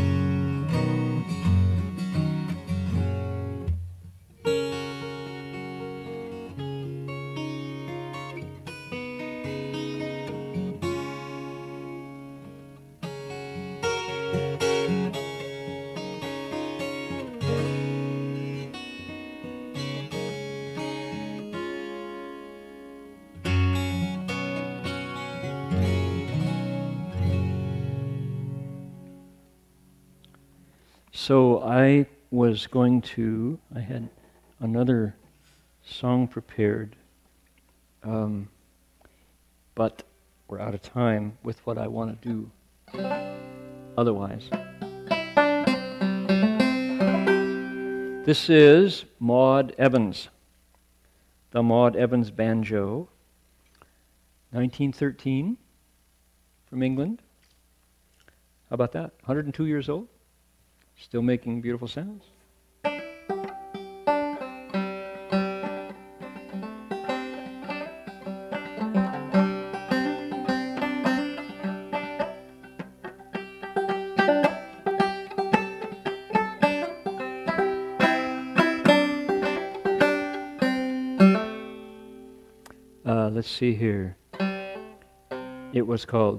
So I was going to, I had another song prepared, um, but we're out of time with what I want to do otherwise. This is Maud Evans, the Maud Evans Banjo. nineteen thirteen, from England. How about that? one hundred two years old, still making beautiful sounds. Uh, let's see here. It was called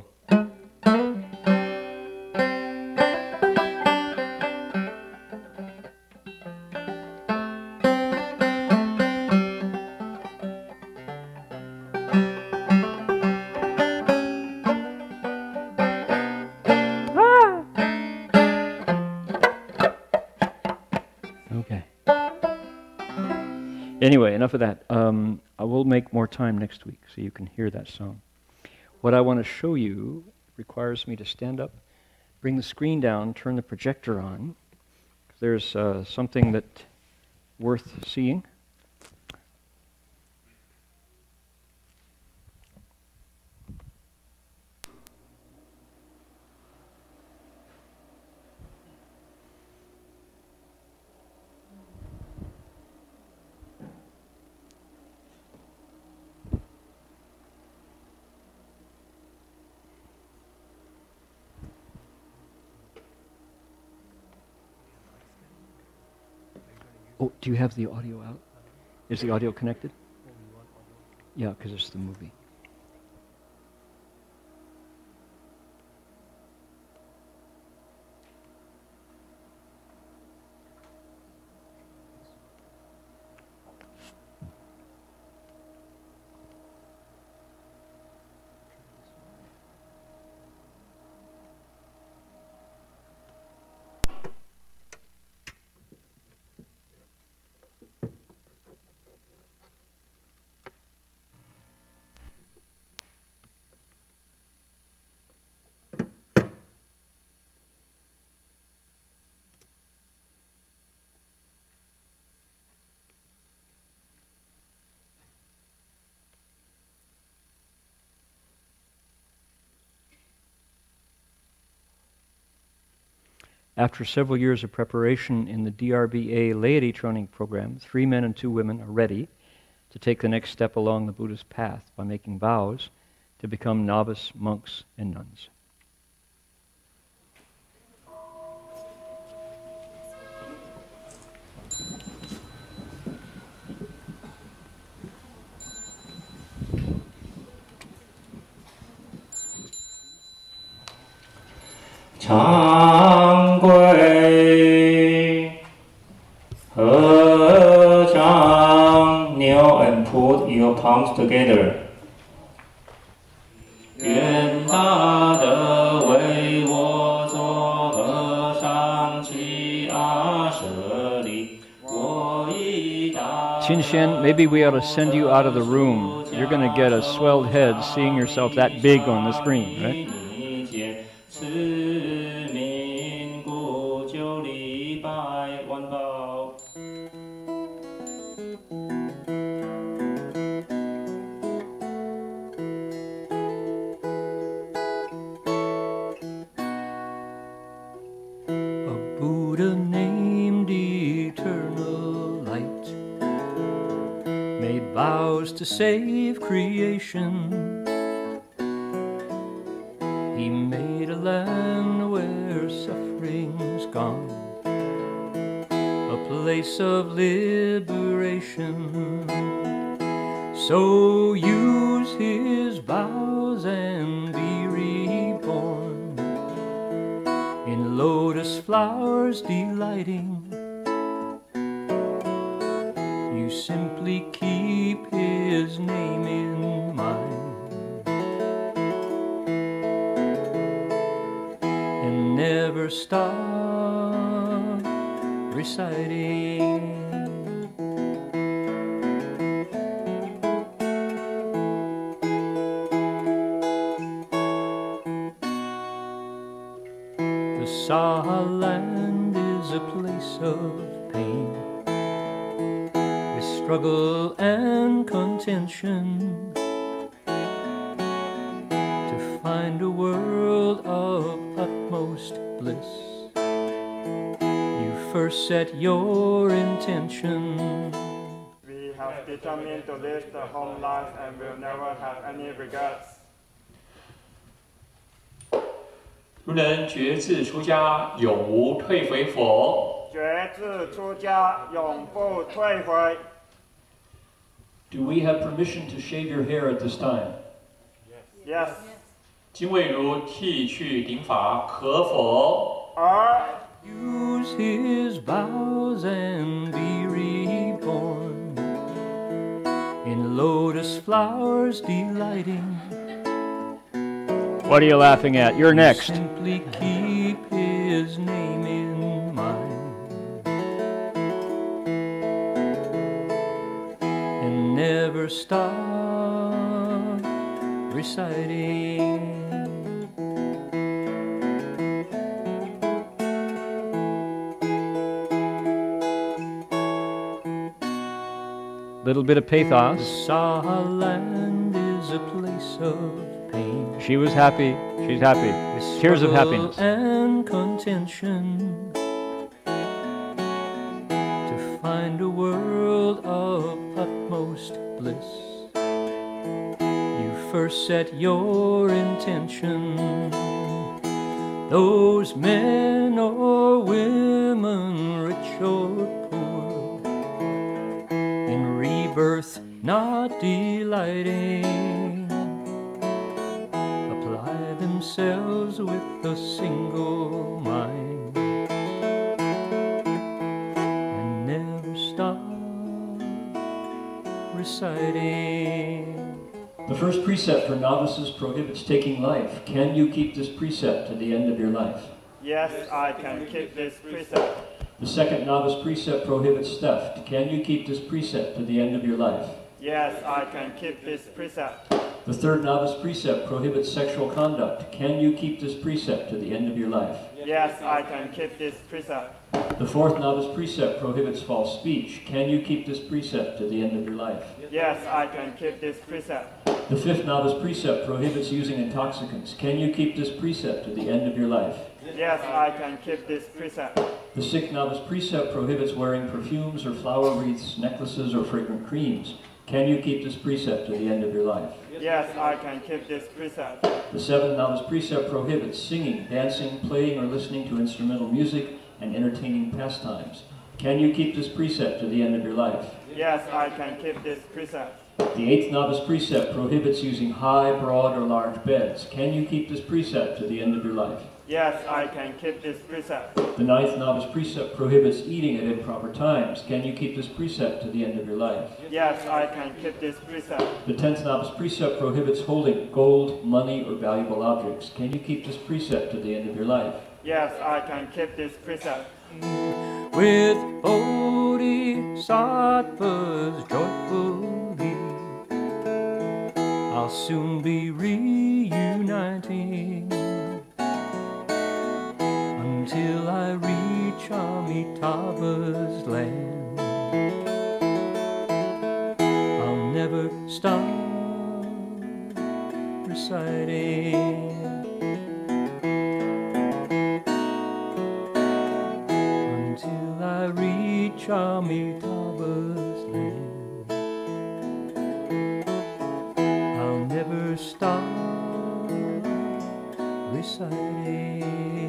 Anyway, enough of that. Um, I will make more time next week so you can hear that song. What I want to show you requires me to stand up, bring the screen down, turn the projector on. There's uh, something that worth seeing. Oh, do you have the audio out? Is the audio connected? Yeah, because it's the movie. After several years of preparation in the D R B A laity training program, three men and two women are ready to take the next step along the Buddhist path by making vows to become novice monks and nuns. Kneel and put your palms together. 愿大德为我作和尚起阿舍利，我以大。 Qinshen, maybe we ought to send you out of the room. You're going to get a swelled head seeing yourself that big on the screen, right? Vows to save creation. He made a land where suffering's gone, a place of liberation. So use his vows and be reborn in lotus flowers delighting. You simply keep his name in mind and never stop reciting. The Saha land is a place of pain, struggle and contention. find a world of utmost bliss. You first set your intention. We have determined to live the home life and will never have any regrets. 如能觉志出家，永无退回佛。 觉志出家，永不退回。 Do we have permission to shave your hair at this time? Yes. 今未如剃去顶发，可否？ Use his vows and be reborn in lotus flowers delighting. What are you laughing at? You're next. Simply keep his name in mind and never stop reciting. Little bit of pathos. Saha land is a place of pain. She was happy. She's happy. With tears of happiness and contention. To find a world of utmost bliss. You first set your intention. Those men or women, rich or poor, in rebirth not delighting, apply themselves with a single mind and never stop reciting. The first precept for novices prohibits taking life. Can you keep this precept to the end of your life? Yes, I can keep this precept. The second novice precept prohibits theft. Can you keep this precept to the end of your life? Yes, I can keep this precept. The third novice precept prohibits sexual conduct. Can you keep this precept to the end of your life? Yes, I can keep this precept. The fourth novice precept prohibits false speech. Can you keep this precept to the end of your life? Yes, I can keep this precept. The fifth novice precept prohibits using intoxicants. Can you keep this precept to the end of your life? Yes, I can keep this precept. The sixth novice precept prohibits wearing perfumes or flower wreaths, necklaces, or fragrant creams. Can you keep this precept to the end of your life? Yes, I can keep this precept. The seventh novice precept prohibits singing, dancing, playing, or listening to instrumental music and entertaining pastimes. Can you keep this precept to the end of your life? Yes, I can keep this precept. The eighth novice precept prohibits using high, broad, or large beds. Can you keep this precept to the end of your life? Yes, I can keep this precept. The ninth novice precept prohibits eating at improper times. Can you keep this precept to the end of your life? Yes, I can keep this precept. The tenth novice precept prohibits holding gold, money, or valuable objects. Can you keep this precept to the end of your life? Yes, I can keep this precept. With bodhisattvas joyfully, I'll soon be reuniting. Until I reach Amitabha's land, I'll never stop reciting. Until I reach Amitabha's land, I'll never stop reciting.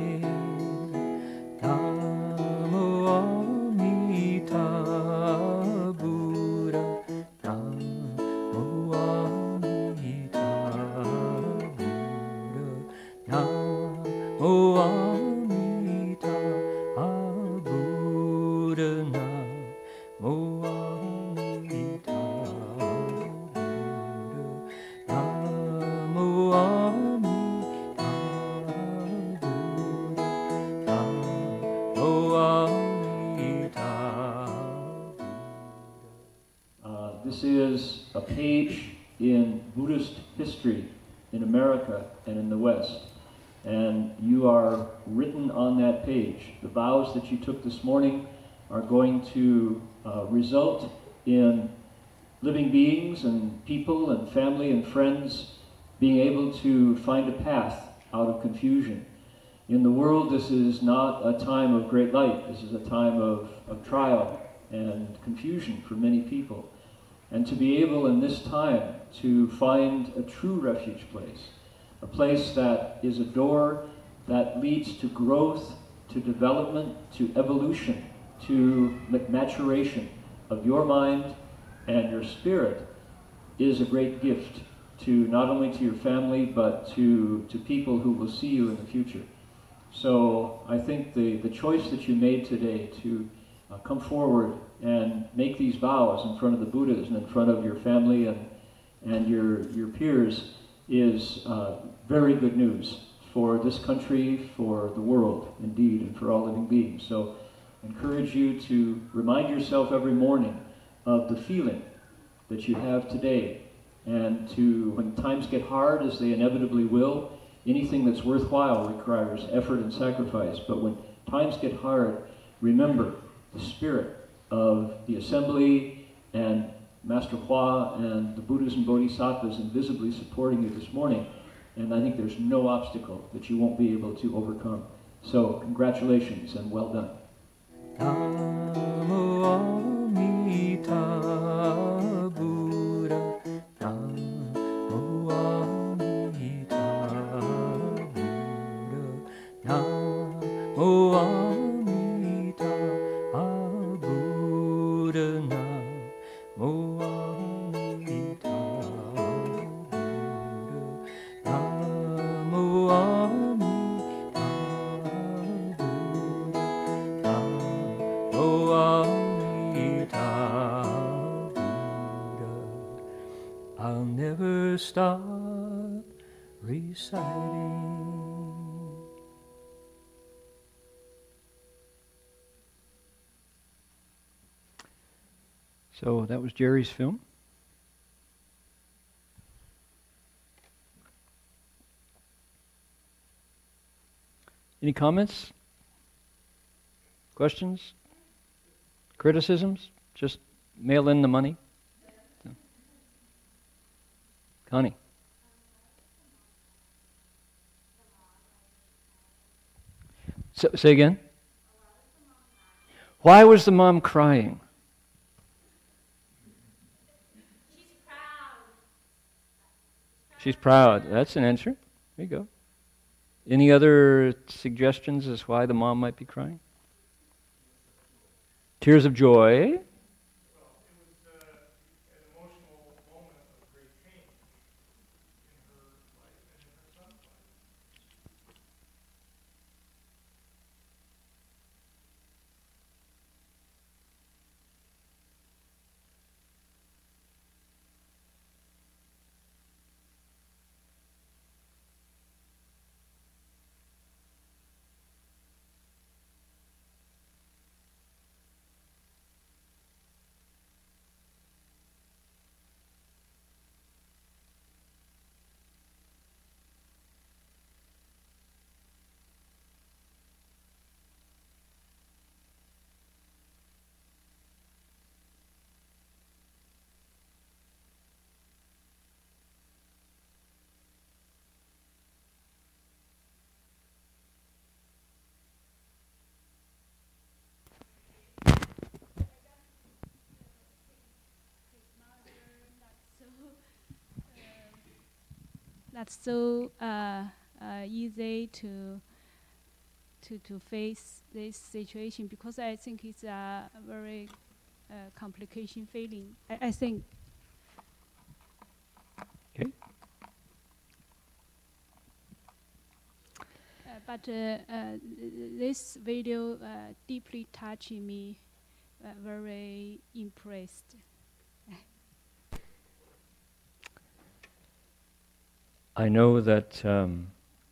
This is a page in Buddhist history in America and in the West. And you are written on that page. The vows that you took this morning are going to uh, result in living beings and people and family and friends being able to find a path out of confusion. In the world, this is not a time of great light. This is a time of, of trial and confusion for many people. And to be able in this time to find a true refuge place, a place that is a door that leads to growth, to development, to evolution, to maturation of your mind and your spirit, is a great gift to not only to your family, but to, to people who will see you in the future. So I think the, the choice that you made today to uh, come forward and make these vows in front of the Buddhas and in front of your family and, and your, your peers is uh, very good news for this country, for the world, indeed, and for all living beings. So I encourage you to remind yourself every morning of the feeling that you have today, and to, when times get hard, as they inevitably will, anything that's worthwhile requires effort and sacrifice. But when times get hard, remember the spirit of the assembly and Master Hua and the Buddhas and Bodhisattvas invisibly supporting you this morning. And I think there's no obstacle that you won't be able to overcome. So congratulations and well done. I'll never stop reciting. So that was Jerry's film. Any comments? Questions? Criticisms? Just mail in the money? Connie. So, say again? Why was the mom crying? She's proud. She's proud. That's an answer. There you go. Any other suggestions as why the mom might be crying? Tears of joy. That's so uh, uh, easy to to to face this situation, because I think it's a very uh, complication feeling. I, I think. Okay. Uh, but uh, uh, this video uh, deeply touching me. Uh, very impressed. I know that um,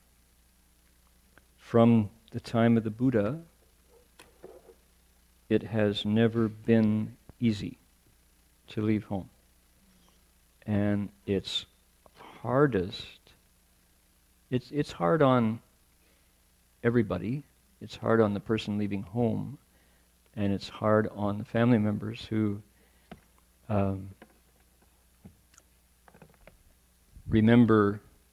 from the time of the Buddha, it has never been easy to leave home. And it's hardest, it's, it's hard on everybody. It's hard on the person leaving home, and it's hard on the family members who um, remember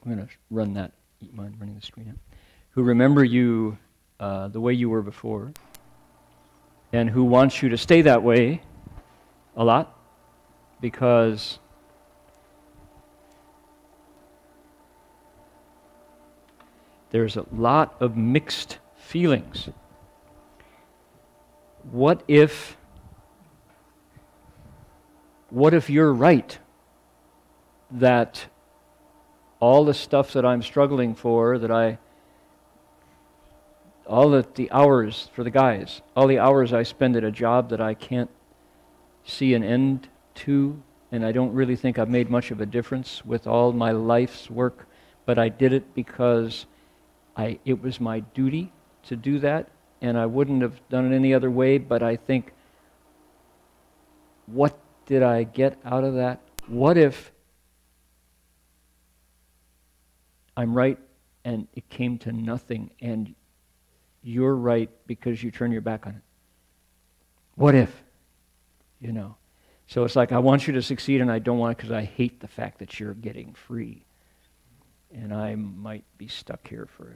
I'm going to run that. You mind running the screen out? Who remember you uh, the way you were before, and who wants you to stay that way a lot, because there's a lot of mixed feelings. What if, what if you're right, that all the stuff that I'm struggling for, that I, all the, the hours for the guys, all the hours I spend at a job that I can't see an end to, and I don't really think I've made much of a difference with all my life's work, but I did it because I, it was my duty to do that, and I wouldn't have done it any other way, but I think, what did I get out of that? What if I'm right and it came to nothing, and you're right because you turn your back on it? What if? You know. So it's like, I want you to succeed, and I don't want it because I hate the fact that you're getting free. And I might be stuck here forever.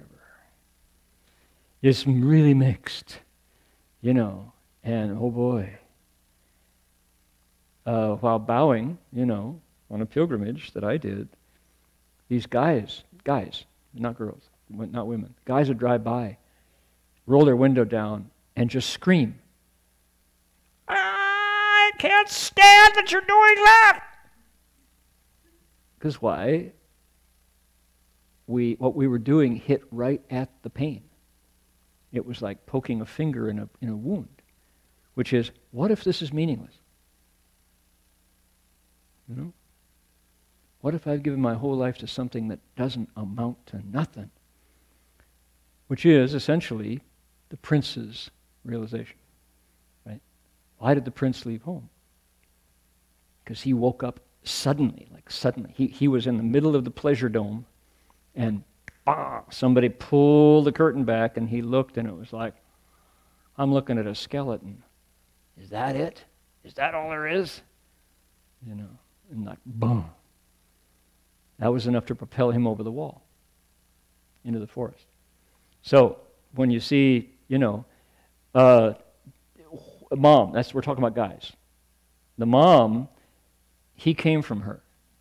It's really mixed, you know. And oh boy. Uh, while bowing, you know, on a pilgrimage that I did, these guys, guys, not girls, not women, guys would drive by, roll their window down, and just scream, "I can't stand that you're doing that!" Because why? We, what we were doing hit right at the pain. It was like poking a finger in a, in a wound, which is, what if this is meaningless? You know? What if I've given my whole life to something that doesn't amount to nothing? Which is essentially the prince's realization, right? Why did the prince leave home? Because he woke up suddenly, like suddenly. He, he was in the middle of the pleasure dome, and bah, somebody pulled the curtain back, and he looked, and it was like, I'm looking at a skeleton. Is that it? Is that all there is? You know, and like, boom. That was enough to propel him over the wall into the forest. So when you see, you know, uh, mom, that's, we're talking about guys. The mom, he came from her.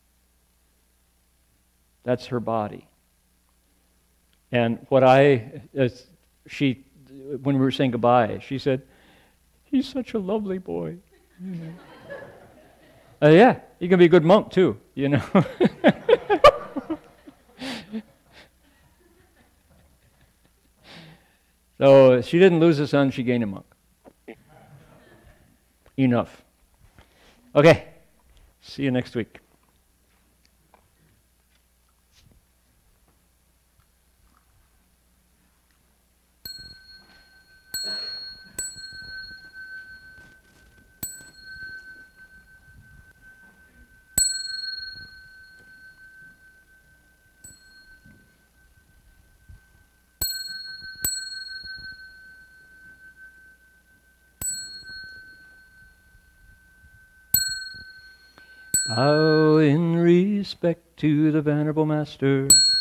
That's her body. And what I, uh, she, when we were saying goodbye, she said, "He's such a lovely boy." You know. uh, yeah, he can be a good monk too, you know. So she didn't lose a son, she gained a monk. Enough. Okay, see you next week. Bow in respect to the Venerable Master.